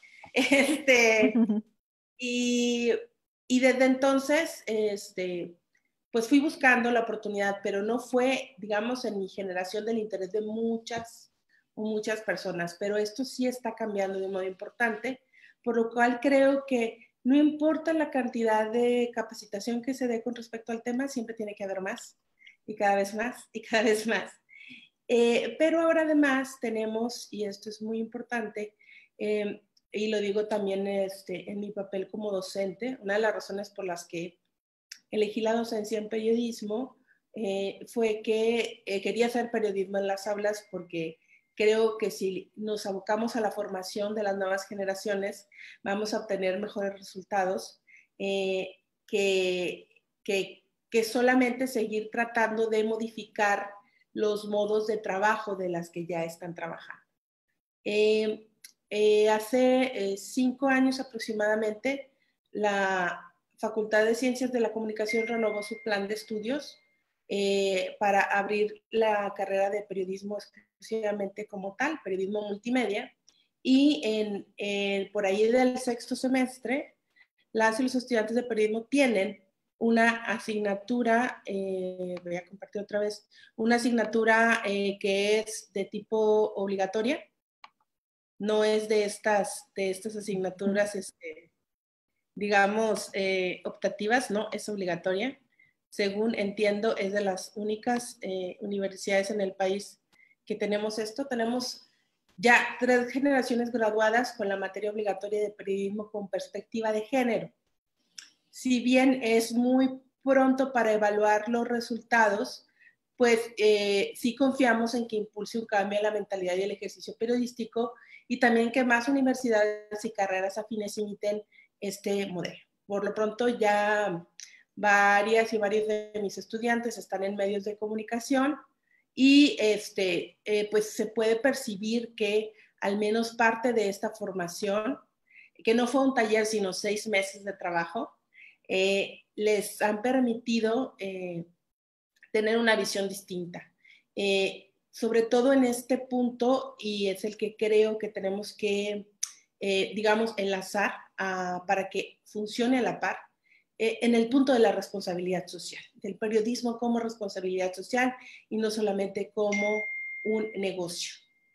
Y desde entonces, pues fui buscando la oportunidad, pero no fue, digamos, en mi generación del interés de muchas personas, pero esto sí está cambiando de modo importante, por lo cual creo que no importa la cantidad de capacitación que se dé con respecto al tema, siempre tiene que haber más, y cada vez más, y cada vez más. Pero ahora además tenemos, y esto es muy importante, y lo digo también en mi papel como docente, una de las razones por las que elegí la docencia en periodismo fue que quería hacer periodismo en las aulas porque creo que si nos abocamos a la formación de las nuevas generaciones vamos a obtener mejores resultados que solamente seguir tratando de modificar los modos de trabajo de las que ya están trabajando. Hace 5 años aproximadamente, la Facultad de Ciencias de la Comunicación renovó su plan de estudios para abrir la carrera de periodismo exclusivamente como tal, periodismo multimedia, y por ahí del 6º semestre, las y los estudiantes de periodismo tienen una asignatura, voy a compartir otra vez, una asignatura que es de tipo obligatoria, no es de estas asignaturas, digamos, optativas, no, es obligatoria. Según entiendo, es de las únicas universidades en el país que tenemos esto. Tenemos ya 3 generaciones graduadas con la materia obligatoria de periodismo con perspectiva de género. Si bien es muy pronto para evaluar los resultados, pues sí confiamos en que impulse un cambio en la mentalidad y el ejercicio periodístico y también que más universidades y carreras afines imiten este modelo. Por lo pronto ya varias y varios de mis estudiantes están en medios de comunicación y pues se puede percibir que al menos parte de esta formación, que no fue un taller sino 6 meses de trabajo, les han permitido tener una visión distinta. Sobre todo en este punto, y es el que creo que tenemos que, digamos, enlazar para que funcione a la par, en el punto de la responsabilidad social, del periodismo como responsabilidad social y no solamente como un negocio.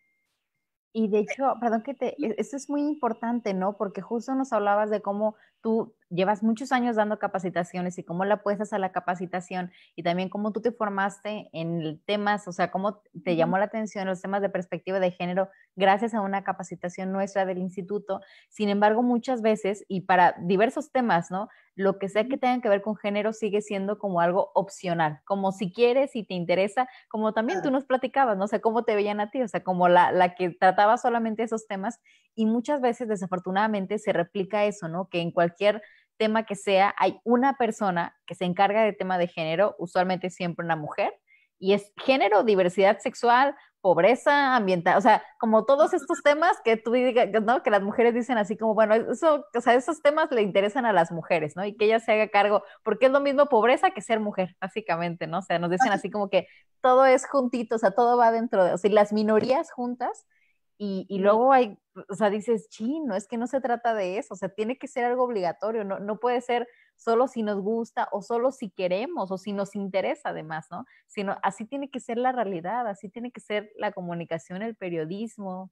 Y de hecho, perdón esto es muy importante, ¿no? Porque justo nos hablabas de cómo tú llevas muchos años dando capacitaciones y cómo le apuestas a la capacitación y también cómo tú te formaste en temas, o sea, cómo te llamó la atención los temas de perspectiva de género gracias a una capacitación nuestra del instituto. Sin embargo, muchas veces y para diversos temas, ¿no? Lo que sea que tenga que ver con género sigue siendo como algo opcional, como si quieres, si te interesa, como también tú nos platicabas, ¿no? O sea, cómo te veían a ti, o sea, como la que trataba solamente esos temas y muchas veces desafortunadamente se replica eso, ¿no? Que en cualquier tema que sea hay una persona que se encarga del tema de género, usualmente siempre una mujer, y es género, diversidad sexual, pobreza ambiental, o sea, como todos estos temas que tú digas, ¿no? Que las mujeres dicen así como, bueno, eso, o sea, esos temas le interesan a las mujeres, ¿no? Y que ellas se haga cargo, porque es lo mismo pobreza que ser mujer, básicamente, ¿no? O sea, nos dicen así como que todo es juntito, o sea, todo va dentro de, o sea, las minorías juntas, y luego hay, o sea, dices, no, es que no se trata de eso, o sea, tiene que ser algo obligatorio, no puede ser solo si nos gusta o solo si queremos o si nos interesa además, ¿no? Sino así tiene que ser la realidad, así tiene que ser la comunicación, el periodismo.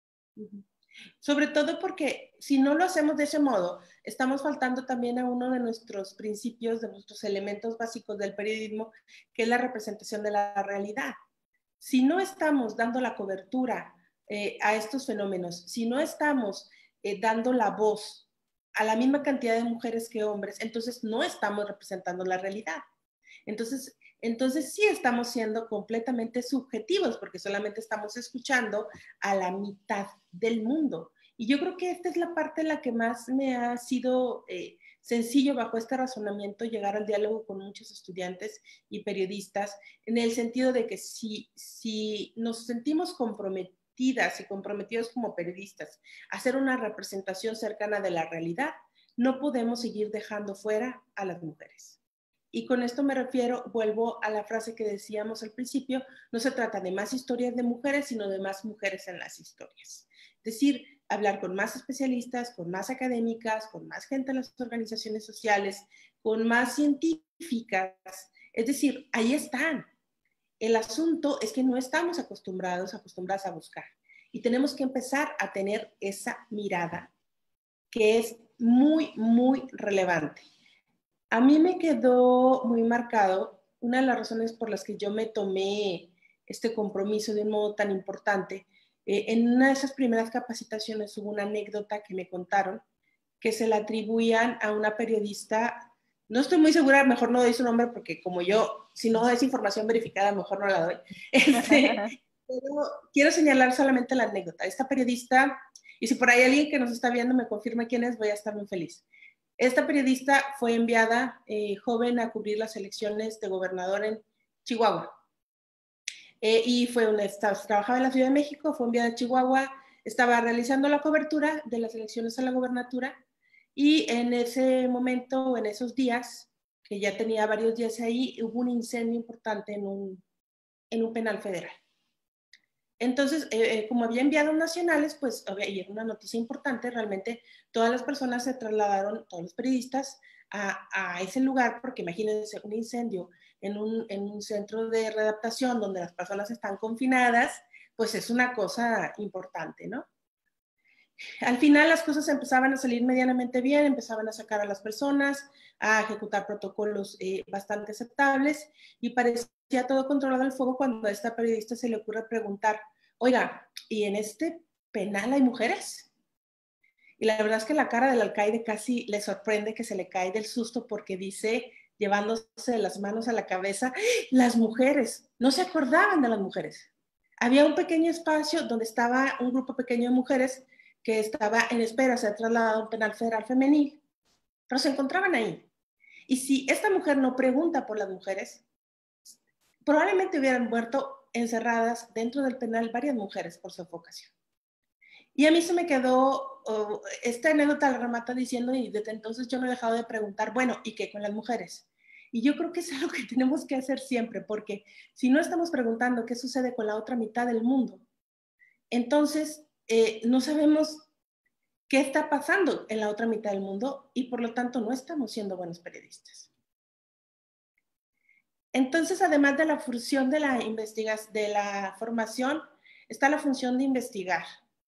Sobre todo porque si no lo hacemos de ese modo, estamos faltando también a uno de nuestros principios, de nuestros elementos básicos del periodismo, que es la representación de la realidad. Si no estamos dando la cobertura a estos fenómenos, si no estamos dando la voz a la misma cantidad de mujeres que hombres, entonces no estamos representando la realidad. Entonces sí estamos siendo completamente subjetivos porque solamente estamos escuchando a la mitad del mundo. Y yo creo que esta es la parte en la que más me ha sido sencillo bajo este razonamiento llegar al diálogo con muchos estudiantes y periodistas, en el sentido de que si nos sentimos comprometidas y comprometidos como periodistas a hacer una representación cercana de la realidad, no podemos seguir dejando fuera a las mujeres. Y con esto me refiero, vuelvo a la frase que decíamos al principio, no se trata de más historias de mujeres, sino de más mujeres en las historias. Es decir, hablar con más especialistas, con más académicas, con más gente en las organizaciones sociales, con más científicas. Es decir, ahí están. El asunto es que no estamos acostumbradas a buscar. Y tenemos que empezar a tener esa mirada que es muy, muy relevante. A mí me quedó muy marcado una de las razones por las que yo me tomé este compromiso de un modo tan importante. En una de esas primeras capacitaciones hubo una anécdota que me contaron que se la atribuían a una periodista, no estoy muy segura, mejor no doy su nombre porque como yo, si no es información verificada, mejor no la doy. Pero quiero señalar solamente la anécdota. Esta periodista, y si por ahí alguien que nos está viendo me confirma quién es, voy a estar muy feliz. Esta periodista fue enviada joven a cubrir las elecciones de gobernador en Chihuahua. Y trabajaba en la Ciudad de México, fue enviada a Chihuahua, estaba realizando la cobertura de las elecciones a la gobernatura y en ese momento, en esos días, que ya tenía varios días ahí, hubo un incendio importante en un penal federal. Entonces, como había enviados nacionales, pues, y era una noticia importante, realmente todas las personas se trasladaron, todos los periodistas, a ese lugar, porque imagínense un incendio en un centro de readaptación donde las personas están confinadas, pues es una cosa importante, ¿no? Al final las cosas empezaban a salir medianamente bien, empezaban a sacar a las personas, a ejecutar protocolos bastante aceptables y parecía todo controlado el fuego cuando a esta periodista se le ocurre preguntar, oiga, ¿y en este penal hay mujeres? Y la verdad es que la cara del alcaide casi le sorprende, que se le cae del susto porque dice, llevándose las manos a la cabeza, las mujeres, no se acordaban de las mujeres. Había un pequeño espacio donde estaba un grupo pequeño de mujeres que estaba en espera, se ha trasladado a un penal federal femenil, pero se encontraban ahí. Y si esta mujer no pregunta por las mujeres, probablemente hubieran muerto encerradas dentro del penal varias mujeres por sofocación. Y a mí se me quedó, esta anécdota la remata diciendo, y desde entonces yo no he dejado de preguntar, bueno, ¿y qué con las mujeres? Y yo creo que es algo que tenemos que hacer siempre, porque si no estamos preguntando qué sucede con la otra mitad del mundo, entonces no sabemos qué está pasando en la otra mitad del mundo y por lo tanto no estamos siendo buenos periodistas. Entonces, además de la función de la formación, está la función de investigar.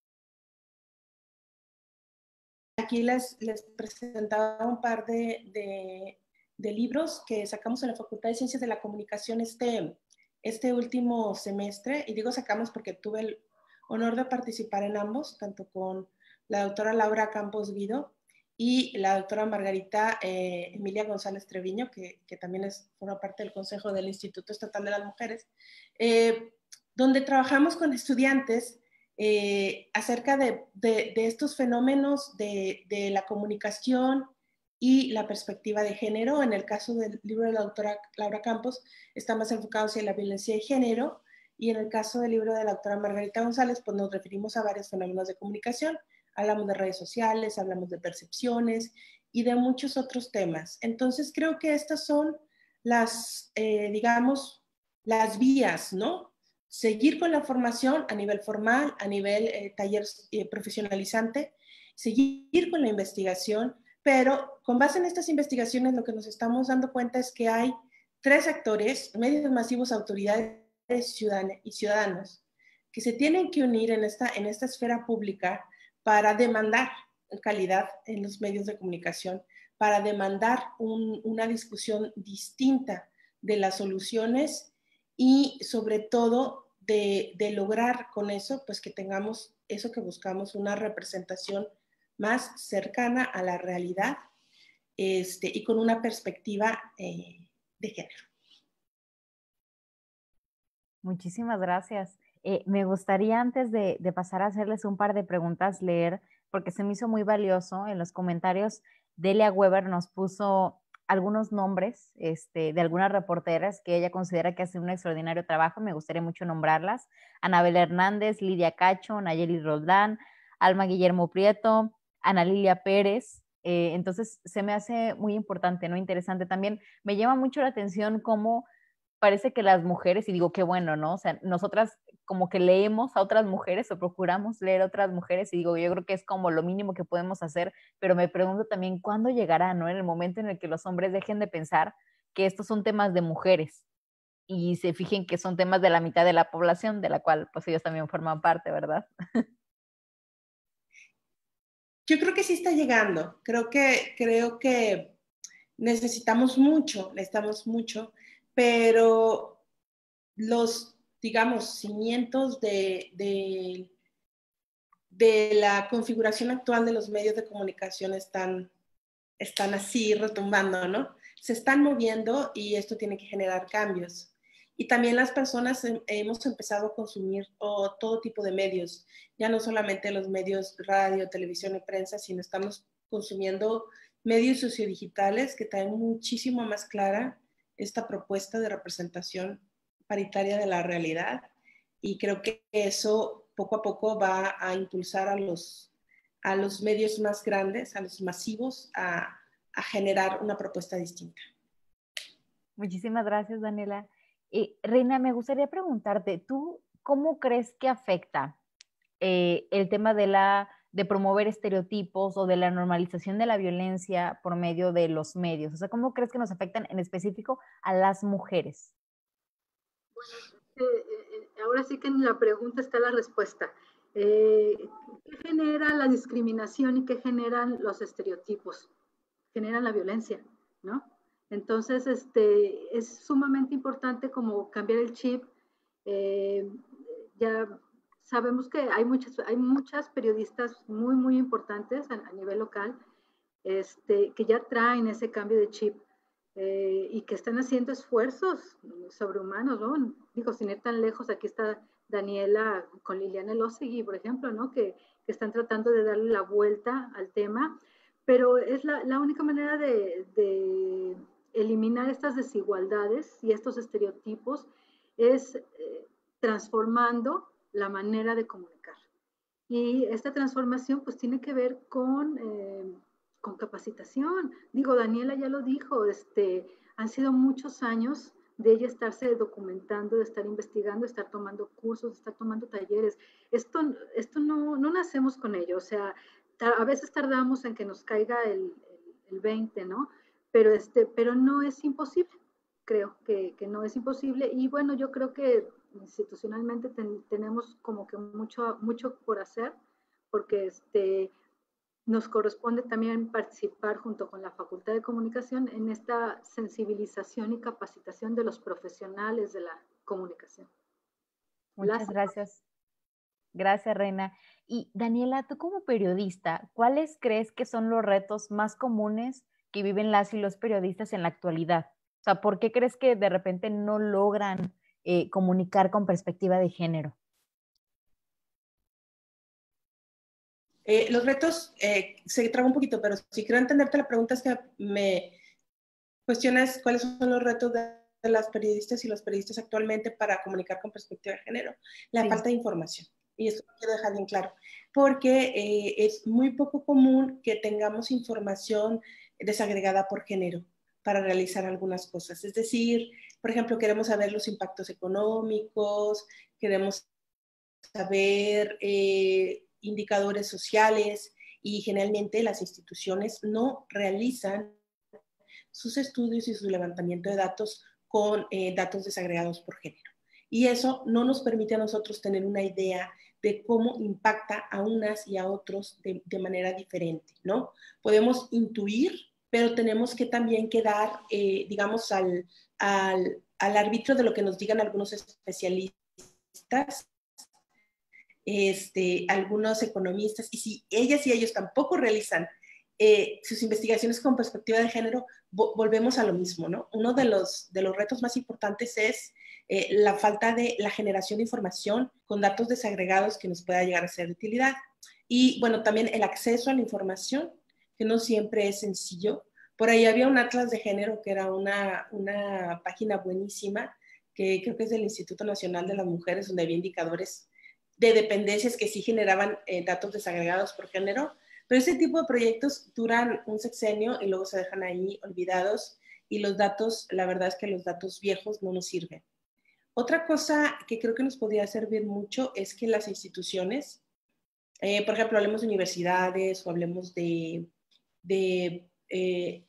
Aquí les presentaba un par de libros que sacamos en la Facultad de Ciencias de la Comunicación este último semestre, y digo sacamos porque tuve el honor de participar en ambos, tanto con la doctora Laura Campos Guido y la doctora Margarita Emilia González Treviño, que también forma parte del Consejo del Instituto Estatal de las Mujeres, donde trabajamos con estudiantes acerca de estos fenómenos de la comunicación y la perspectiva de género. En el caso del libro de la doctora Laura Campos, está más enfocado hacia la violencia de género, y en el caso del libro de la doctora Margarita González, pues nos referimos a varios fenómenos de comunicación. Hablamos de redes sociales, hablamos de percepciones y de muchos otros temas. Entonces creo que estas son digamos, las vías, ¿no? Seguir con la formación a nivel formal, a nivel taller profesionalizante, seguir con la investigación, pero con base en estas investigaciones lo que nos estamos dando cuenta es que hay tres actores, medios masivos, autoridades y ciudadanos, que se tienen que unir en esta esfera pública para demandar calidad en los medios de comunicación, para demandar una discusión distinta de las soluciones y sobre todo de lograr con eso, pues que tengamos eso que buscamos, una representación más cercana a la realidad y con una perspectiva de género. Muchísimas gracias. Me gustaría antes de pasar a hacerles un par de preguntas leer, porque se me hizo muy valioso en los comentarios, Delia Weber nos puso algunos nombres de algunas reporteras que ella considera que hacen un extraordinario trabajo. Me gustaría mucho nombrarlas: Anabel Hernández, Lidia Cacho, Nayeli Roldán, Alma Guillermo Prieto, Ana Lilia Pérez. Entonces se me hace muy importante, ¿no? Interesante. También me llama mucho la atención cómo parece que las mujeres, y digo qué bueno, ¿no? O sea, nosotras como que leemos a otras mujeres o procuramos leer a otras mujeres, y digo, yo creo que es como lo mínimo que podemos hacer, pero me pregunto también cuándo llegará, ¿no? En el momento en el que los hombres dejen de pensar que estos son temas de mujeres y se fijen que son temas de la mitad de la población, de la cual pues ellos también forman parte, ¿verdad? Yo creo que sí está llegando. Creo que necesitamos mucho, pero los, digamos, cimientos de la configuración actual de los medios de comunicación están así retumbando, ¿no? Se están moviendo y esto tiene que generar cambios. Y también las personas hemos empezado a consumir todo tipo de medios, ya no solamente los medios radio, televisión y prensa, sino estamos consumiendo medios sociodigitales que traen muchísimo más clara esta propuesta de representación paritaria de la realidad. Y creo que eso poco a poco va a impulsar a los medios más grandes, a los masivos, a generar una propuesta distinta. Muchísimas gracias, Daniela. Reina, me gustaría preguntarte, ¿tú cómo crees que afecta el tema de promover estereotipos o de la normalización de la violencia por medio de los medios? O sea, ¿cómo crees que nos afectan en específico a las mujeres? Bueno, ahora sí que en la pregunta está la respuesta. ¿Qué genera la discriminación y qué generan los estereotipos? Generan la violencia, ¿no? Entonces, es sumamente importante como cambiar el chip. Ya sabemos que hay muchas periodistas muy, muy importantes a nivel local, que ya traen ese cambio de chip. Y que están haciendo esfuerzos sobrehumanos, ¿no? Digo, sin ir tan lejos, aquí está Daniela con Liliana Elosegui, por ejemplo, ¿no? Que están tratando de darle la vuelta al tema, pero es la única manera de eliminar estas desigualdades y estos estereotipos es transformando la manera de comunicar. Y esta transformación pues tiene que ver con capacitación. Digo, Daniela ya lo dijo, han sido muchos años de ella estarse documentando, de estar investigando, de estar tomando cursos, de estar tomando talleres. Esto no nacemos con ello, o sea, a veces tardamos en que nos caiga el 20, ¿no? Pero no es imposible, creo que no es imposible. Y bueno, yo creo que institucionalmente tenemos como que mucho por hacer, porque nos corresponde también participar junto con la Facultad de Comunicación en esta sensibilización y capacitación de los profesionales de la comunicación. Muchas gracias. Gracias, Reina. Y Daniela, tú como periodista, ¿cuáles crees que son los retos más comunes que viven las y los periodistas en la actualidad? O sea, ¿por qué crees que de repente no logran comunicar con perspectiva de género? Los retos, se traba un poquito, pero si quiero entenderte la pregunta es que me cuestionas cuáles son los retos de las periodistas y los periodistas actualmente para comunicar con perspectiva de género. La falta de información. Y esto quiero dejar bien claro, porque es muy poco común que tengamos información desagregada por género para realizar algunas cosas. Es decir, por ejemplo, queremos saber los impactos económicos, queremos saber indicadores sociales, y generalmente las instituciones no realizan sus estudios y su levantamiento de datos con datos desagregados por género. Y eso no nos permite a nosotros tener una idea de cómo impacta a unas y a otros de manera diferente, ¿no? Podemos intuir, pero tenemos que también quedar, digamos, al arbitrio de lo que nos digan algunos especialistas, algunos economistas, y si ellas y ellos tampoco realizan sus investigaciones con perspectiva de género, volvemos a lo mismo, ¿no? Uno de los retos más importantes es la falta de la generación de información con datos desagregados que nos pueda llegar a ser de utilidad. Y bueno, también el acceso a la información que no siempre es sencillo. Por ahí había un atlas de género que era una página buenísima, que creo que es del Instituto Nacional de las Mujeres, donde había indicadores de dependencias que sí generaban datos desagregados por género, pero ese tipo de proyectos duran un sexenio y luego se dejan ahí olvidados, y los datos, la verdad es que los datos viejos no nos sirven. Otra cosa que creo que nos podría servir mucho es que las instituciones, por ejemplo, hablemos de universidades o hablemos de, eh,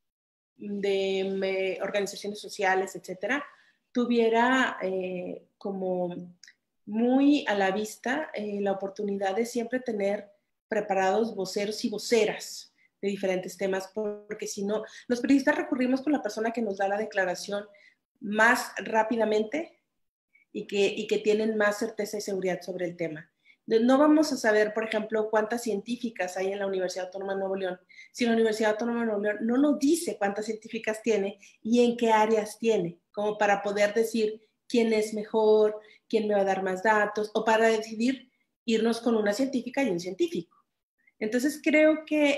de organizaciones sociales, etcétera, tuviera como muy a la vista la oportunidad de siempre tener preparados voceros y voceras de diferentes temas, porque si no, los periodistas recurrimos con la persona que nos da la declaración más rápidamente y que tienen más certeza y seguridad sobre el tema. No vamos a saber, por ejemplo, cuántas científicas hay en la Universidad Autónoma de Nuevo León si la Universidad Autónoma de Nuevo León no nos dice cuántas científicas tiene y en qué áreas tiene, como para poder decir quién es mejor, quién me va a dar más datos, o para decidir irnos con una científica y un científico. Entonces creo que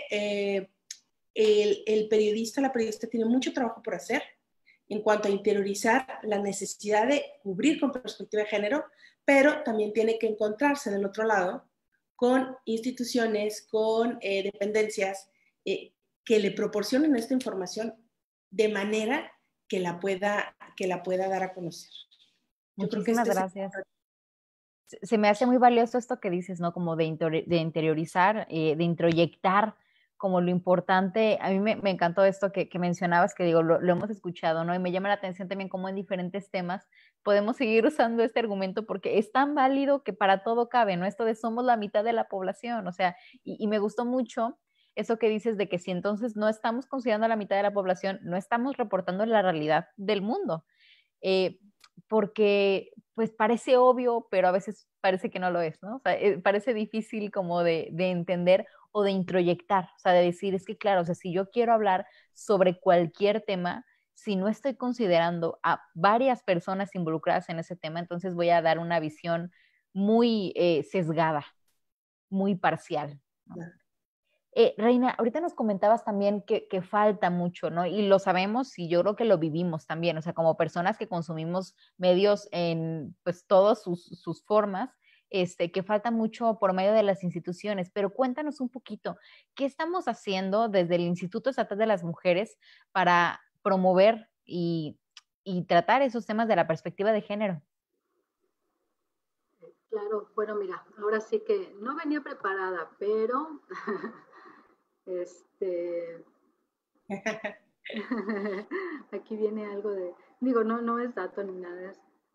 el periodista, la periodista tiene mucho trabajo por hacer en cuanto a interiorizar la necesidad de cubrir con perspectiva de género, pero también tiene que encontrarse del otro lado con instituciones, con dependencias que le proporcionen esta información de manera que la pueda dar a conocer. Yo creo que gracias. Se me hace muy valioso esto que dices, ¿no? Como de interiorizar, de introyectar como lo importante. A mí me encantó esto que mencionabas, que digo, lo hemos escuchado, ¿no? Y me llama la atención también cómo en diferentes temas podemos seguir usando este argumento porque es tan válido que para todo cabe, ¿no? Esto de somos la mitad de la población, o sea, y me gustó mucho eso que dices de que si entonces no estamos considerando a la mitad de la población, no estamos reportando la realidad del mundo. Porque pues parece obvio, pero a veces parece que no lo es, ¿no? O sea, parece difícil como de entender o de introyectar, o sea, de decir, es que claro, o sea, si yo quiero hablar sobre cualquier tema, si no estoy considerando a varias personas involucradas en ese tema, entonces voy a dar una visión muy sesgada, muy parcial, ¿no? Reina, ahorita nos comentabas también que falta mucho, ¿no? Y lo sabemos y yo creo que lo vivimos también, o sea, como personas que consumimos medios en pues todas sus formas, que falta mucho por medio de las instituciones, pero cuéntanos un poquito, ¿qué estamos haciendo desde el Instituto Estatal de las Mujeres para promover y tratar esos temas de la perspectiva de género? Claro, bueno, mira, ahora sí que no venía preparada, pero aquí viene algo de, digo, no es dato ni nada.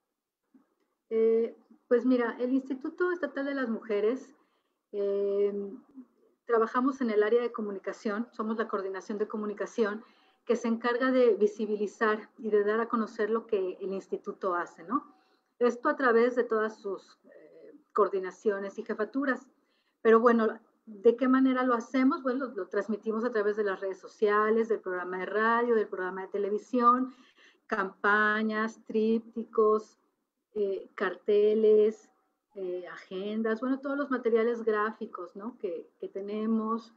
Pues mira, el Instituto Estatal de las Mujeres, eh, trabajamos en el área de comunicación, somos la coordinación de comunicación que se encarga de visibilizar y de dar a conocer lo que el instituto hace, ¿no? Esto a través de todas sus coordinaciones y jefaturas. Pero bueno, ¿de qué manera lo hacemos? Bueno, lo transmitimos a través de las redes sociales, del programa de radio, del programa de televisión, campañas, trípticos, carteles, agendas, bueno, todos los materiales gráficos, ¿no? que tenemos.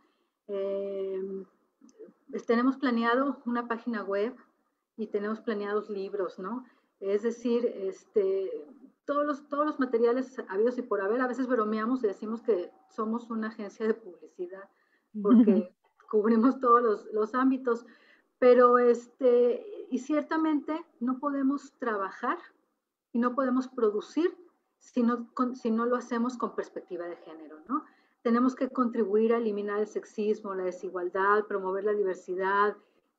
Tenemos planeado una página web y tenemos planeados libros, ¿no? Es decir, todos los materiales habidos y por haber, a veces bromeamos y decimos que somos una agencia de publicidad porque cubrimos todos los ámbitos, pero y ciertamente no podemos trabajar y no podemos producir si no lo hacemos con perspectiva de género, ¿no? Tenemos que contribuir a eliminar el sexismo, la desigualdad, promover la diversidad,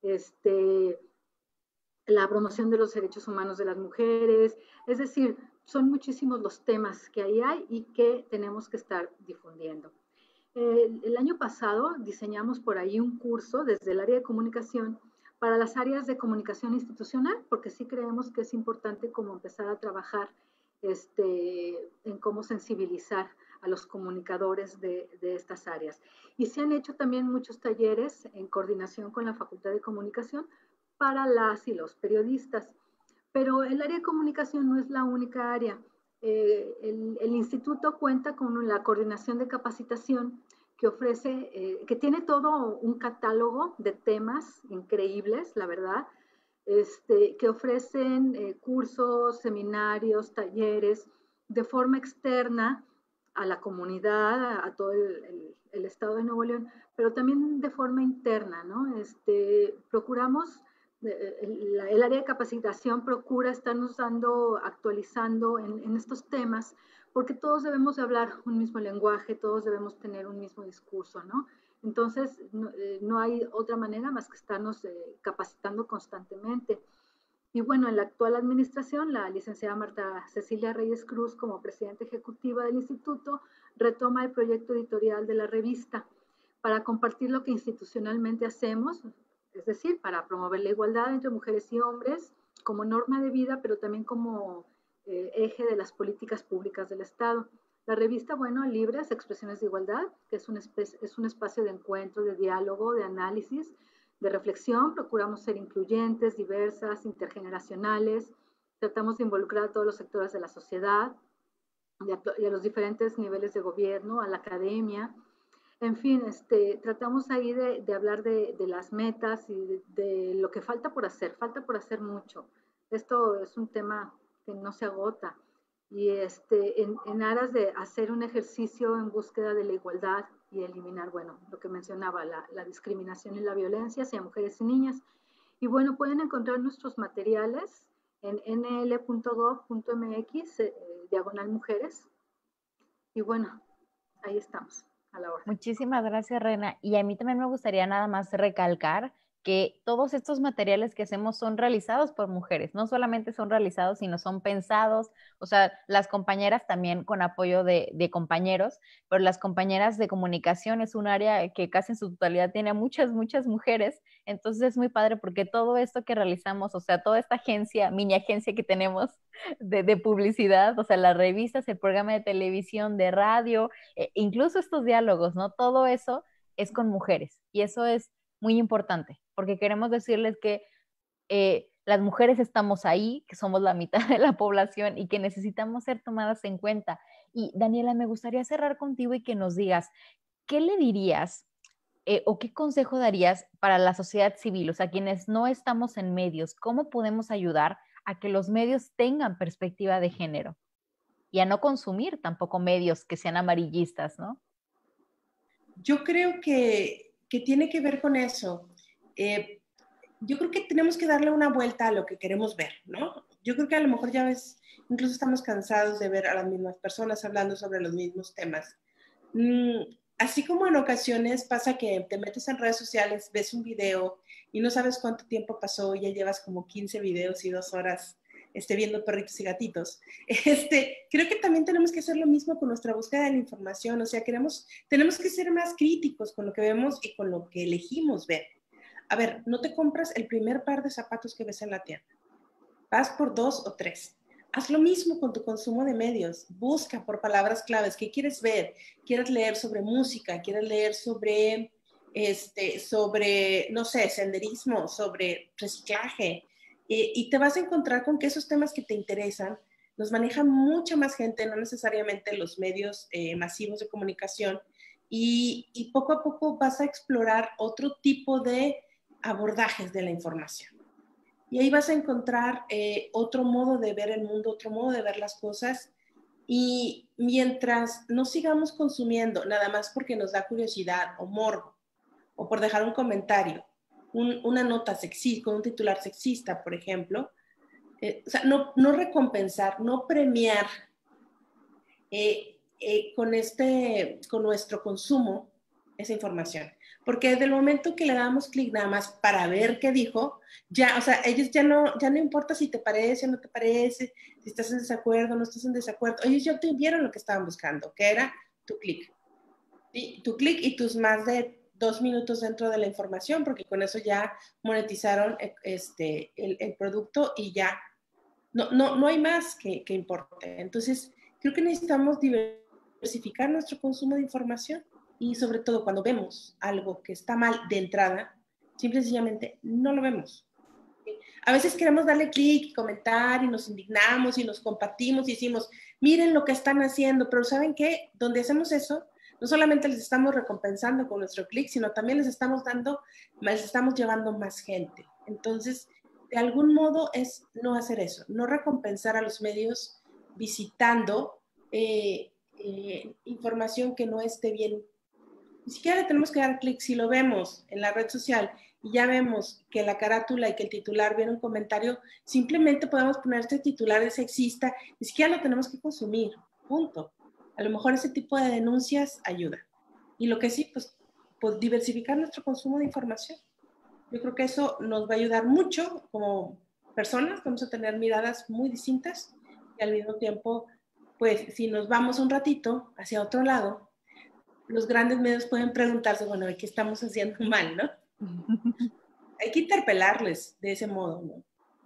la promoción de los derechos humanos de las mujeres, es decir, son muchísimos los temas que ahí hay y que tenemos que estar difundiendo. El año pasado diseñamos por ahí un curso desde el área de comunicación para las áreas de comunicación institucional, porque sí creemos que es importante como empezar a trabajar en cómo sensibilizar a los comunicadores de estas áreas. Y se han hecho también muchos talleres en coordinación con la Facultad de Comunicación para las y los periodistas. Pero el área de comunicación no es la única área. El instituto cuenta con la coordinación de capacitación que ofrece, que tiene todo un catálogo de temas increíbles, la verdad, que ofrecen cursos, seminarios, talleres de forma externa a la comunidad, a todo el estado de Nuevo León, pero también de forma interna, ¿no? Procuramos, el área de capacitación procura estarnos dando, actualizando en estos temas, porque todos debemos de hablar un mismo lenguaje, todos debemos tener un mismo discurso, ¿no? Entonces, no hay otra manera más que estarnos capacitando constantemente. Y bueno, en la actual administración, la licenciada Marta Cecilia Reyes Cruz, como presidenta ejecutiva del instituto, retoma el proyecto editorial de la revista para compartir lo que institucionalmente hacemos, es decir, para promover la igualdad entre mujeres y hombres como norma de vida, pero también como eje de las políticas públicas del Estado. La revista, bueno, Libres, Expresiones de Igualdad, que es un espacio de encuentro, de diálogo, de análisis, de reflexión. Procuramos ser incluyentes, diversas, intergeneracionales. Tratamos de involucrar a todos los sectores de la sociedad y a los diferentes niveles de gobierno, a la academia. En fin, tratamos ahí de hablar de las metas y de lo que falta por hacer mucho. Esto es un tema que no se agota y en aras de hacer un ejercicio en búsqueda de la igualdad y eliminar, bueno, lo que mencionaba, la discriminación y la violencia hacia mujeres y niñas. Y bueno, pueden encontrar nuestros materiales en nl.gov.mx, diagonal mujeres. Y bueno, ahí estamos, a la hora. Muchísimas gracias, Rena. Y a mí también me gustaría nada más recalcar que todos estos materiales que hacemos son realizados por mujeres, no solamente son realizados, sino son pensados, o sea, las compañeras también con apoyo de compañeros, pero las compañeras de comunicación es un área que casi en su totalidad tiene a muchas, muchas mujeres, entonces es muy padre porque todo esto que realizamos, o sea, toda esta agencia, mini agencia que tenemos de publicidad, o sea, las revistas, el programa de televisión, de radio, incluso estos diálogos, ¿no? Todo eso es con mujeres y eso es muy importante porque queremos decirles que las mujeres estamos ahí, que somos la mitad de la población y que necesitamos ser tomadas en cuenta. Y Daniela, me gustaría cerrar contigo y que nos digas, ¿qué le dirías o qué consejo darías para la sociedad civil, o sea, quienes no estamos en medios, cómo podemos ayudar a que los medios tengan perspectiva de género y a no consumir tampoco medios que sean amarillistas, ¿no? Yo creo que tiene que ver con eso. Yo creo que tenemos que darle una vuelta a lo que queremos ver, ¿no? Yo creo que a lo mejor ya ves, incluso estamos cansados de ver a las mismas personas hablando sobre los mismos temas. Así como en ocasiones pasa que te metes en redes sociales, ves un video y no sabes cuánto tiempo pasó y ya llevas como 15 videos y 2 horas viendo perritos y gatitos. Creo que también tenemos que hacer lo mismo con nuestra búsqueda de la información, o sea, tenemos que ser más críticos con lo que vemos y con lo que elegimos ver. A ver, no te compras el primer par de zapatos que ves en la tienda, vas por 2 o 3. Haz lo mismo con tu consumo de medios, busca por palabras claves, ¿qué quieres ver? ¿Quieres leer sobre música? ¿Quieres leer sobre, no sé, senderismo, sobre reciclaje? Y te vas a encontrar con que esos temas que te interesan los maneja mucha más gente, no necesariamente los medios masivos de comunicación, y poco a poco vas a explorar otro tipo de abordajes de la información. Y ahí vas a encontrar otro modo de ver el mundo, otro modo de ver las cosas. Y mientras no sigamos consumiendo, nada más porque nos da curiosidad o morbo, o por dejar un comentario, una nota sexista, con un titular sexista, por ejemplo, o sea, no recompensar, no premiar con nuestro consumo esa información. Porque desde el momento que le damos clic nada más para ver qué dijo, ya, o sea, ellos ya no importa si te parece o no te parece, si estás en desacuerdo o no estás en desacuerdo, ellos ya obtuvieron lo que estaban buscando, que era tu clic. Tu clic y tus más de 2 minutos dentro de la información, porque con eso ya monetizaron el producto y ya no hay más que importe. Entonces, creo que necesitamos diversificar nuestro consumo de información y sobre todo cuando vemos algo que está mal de entrada, simple y sencillamente no lo vemos. A veces queremos darle clic y comentar y nos indignamos y nos compartimos y decimos, miren lo que están haciendo, pero ¿saben qué? Donde hacemos eso, no solamente les estamos recompensando con nuestro clic, sino también les estamos llevando más gente. Entonces, de algún modo es no hacer eso, no recompensar a los medios visitando información que no esté bien. Ni siquiera le tenemos que dar clic. Si lo vemos en la red social y ya vemos que la carátula y que el titular viene un comentario, simplemente podemos poner este titular de sexista, ni siquiera lo tenemos que consumir, punto. A lo mejor ese tipo de denuncias ayuda. Y lo que sí, pues diversificar nuestro consumo de información. Yo creo que eso nos va a ayudar mucho como personas, vamos a tener miradas muy distintas y al mismo tiempo, pues si nos vamos un ratito hacia otro lado, los grandes medios pueden preguntarse, bueno, ¿qué estamos haciendo mal, no? Hay que interpelarles de ese modo, ¿no?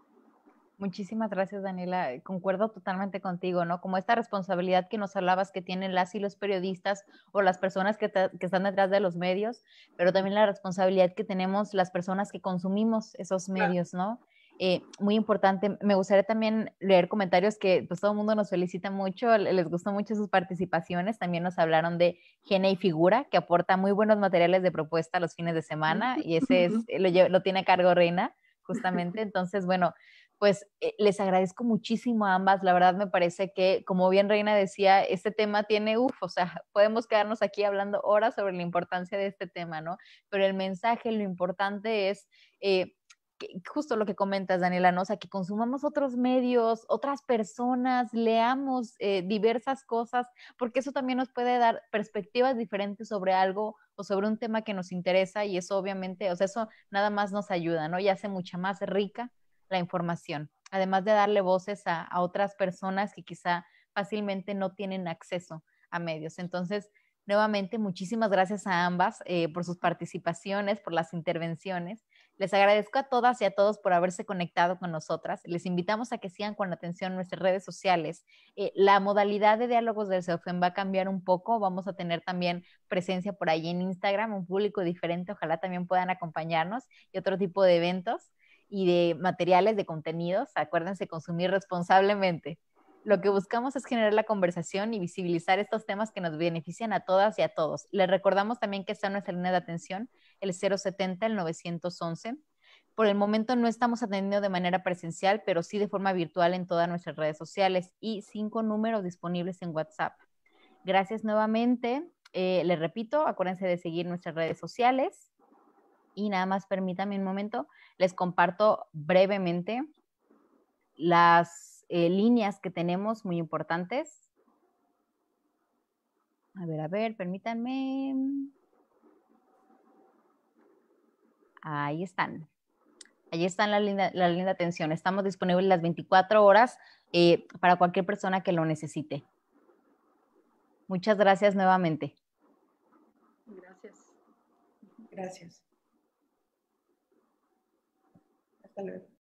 Muchísimas gracias, Daniela. Concuerdo totalmente contigo, ¿no? Como esta responsabilidad que nos hablabas que tienen las y los periodistas o las personas que están detrás de los medios, pero también la responsabilidad que tenemos las personas que consumimos esos medios, ¿no? Muy importante. Me gustaría también leer comentarios que pues todo el mundo nos felicita mucho, les gustó mucho sus participaciones. También nos hablaron de Gene y Figura, que aporta muy buenos materiales de propuesta los fines de semana y ese es, lo tiene a cargo Reina, justamente. Entonces, bueno, pues les agradezco muchísimo a ambas. La verdad me parece que, como bien Reina decía, este tema tiene, o sea, podemos quedarnos aquí hablando horas sobre la importancia de este tema, ¿no? Pero el mensaje, lo importante es justo lo que comentas, Daniela, ¿no? O sea, que consumamos otros medios, otras personas, leamos diversas cosas, porque eso también nos puede dar perspectivas diferentes sobre algo o sobre un tema que nos interesa y eso obviamente, o sea, eso nada más nos ayuda, ¿no? Y hace mucha más rica la información, además de darle voces a otras personas que quizá fácilmente no tienen acceso a medios. Entonces, nuevamente, muchísimas gracias a ambas por sus participaciones, por las intervenciones. Les agradezco a todas y a todos por haberse conectado con nosotras. Les invitamos a que sigan con atención nuestras redes sociales. La modalidad de diálogos del CEOFEM va a cambiar un poco. Vamos a tener también presencia por ahí en Instagram, un público diferente. Ojalá también puedan acompañarnos y otro tipo de eventos y de materiales, de contenidos. Acuérdense, consumir responsablemente. Lo que buscamos es generar la conversación y visibilizar estos temas que nos benefician a todas y a todos. Les recordamos también que está nuestra línea de atención, el 070, el 911. Por el momento no estamos atendiendo de manera presencial, pero sí de forma virtual en todas nuestras redes sociales y 5 números disponibles en WhatsApp. Gracias nuevamente. Les repito, acuérdense de seguir nuestras redes sociales. Y nada más permítanme un momento, les comparto brevemente las líneas que tenemos muy importantes. A ver, permítanme. Ahí están. Allí está la línea de atención. Estamos disponibles las 24 horas para cualquier persona que lo necesite. Muchas gracias nuevamente. Gracias. Gracias. Hasta luego.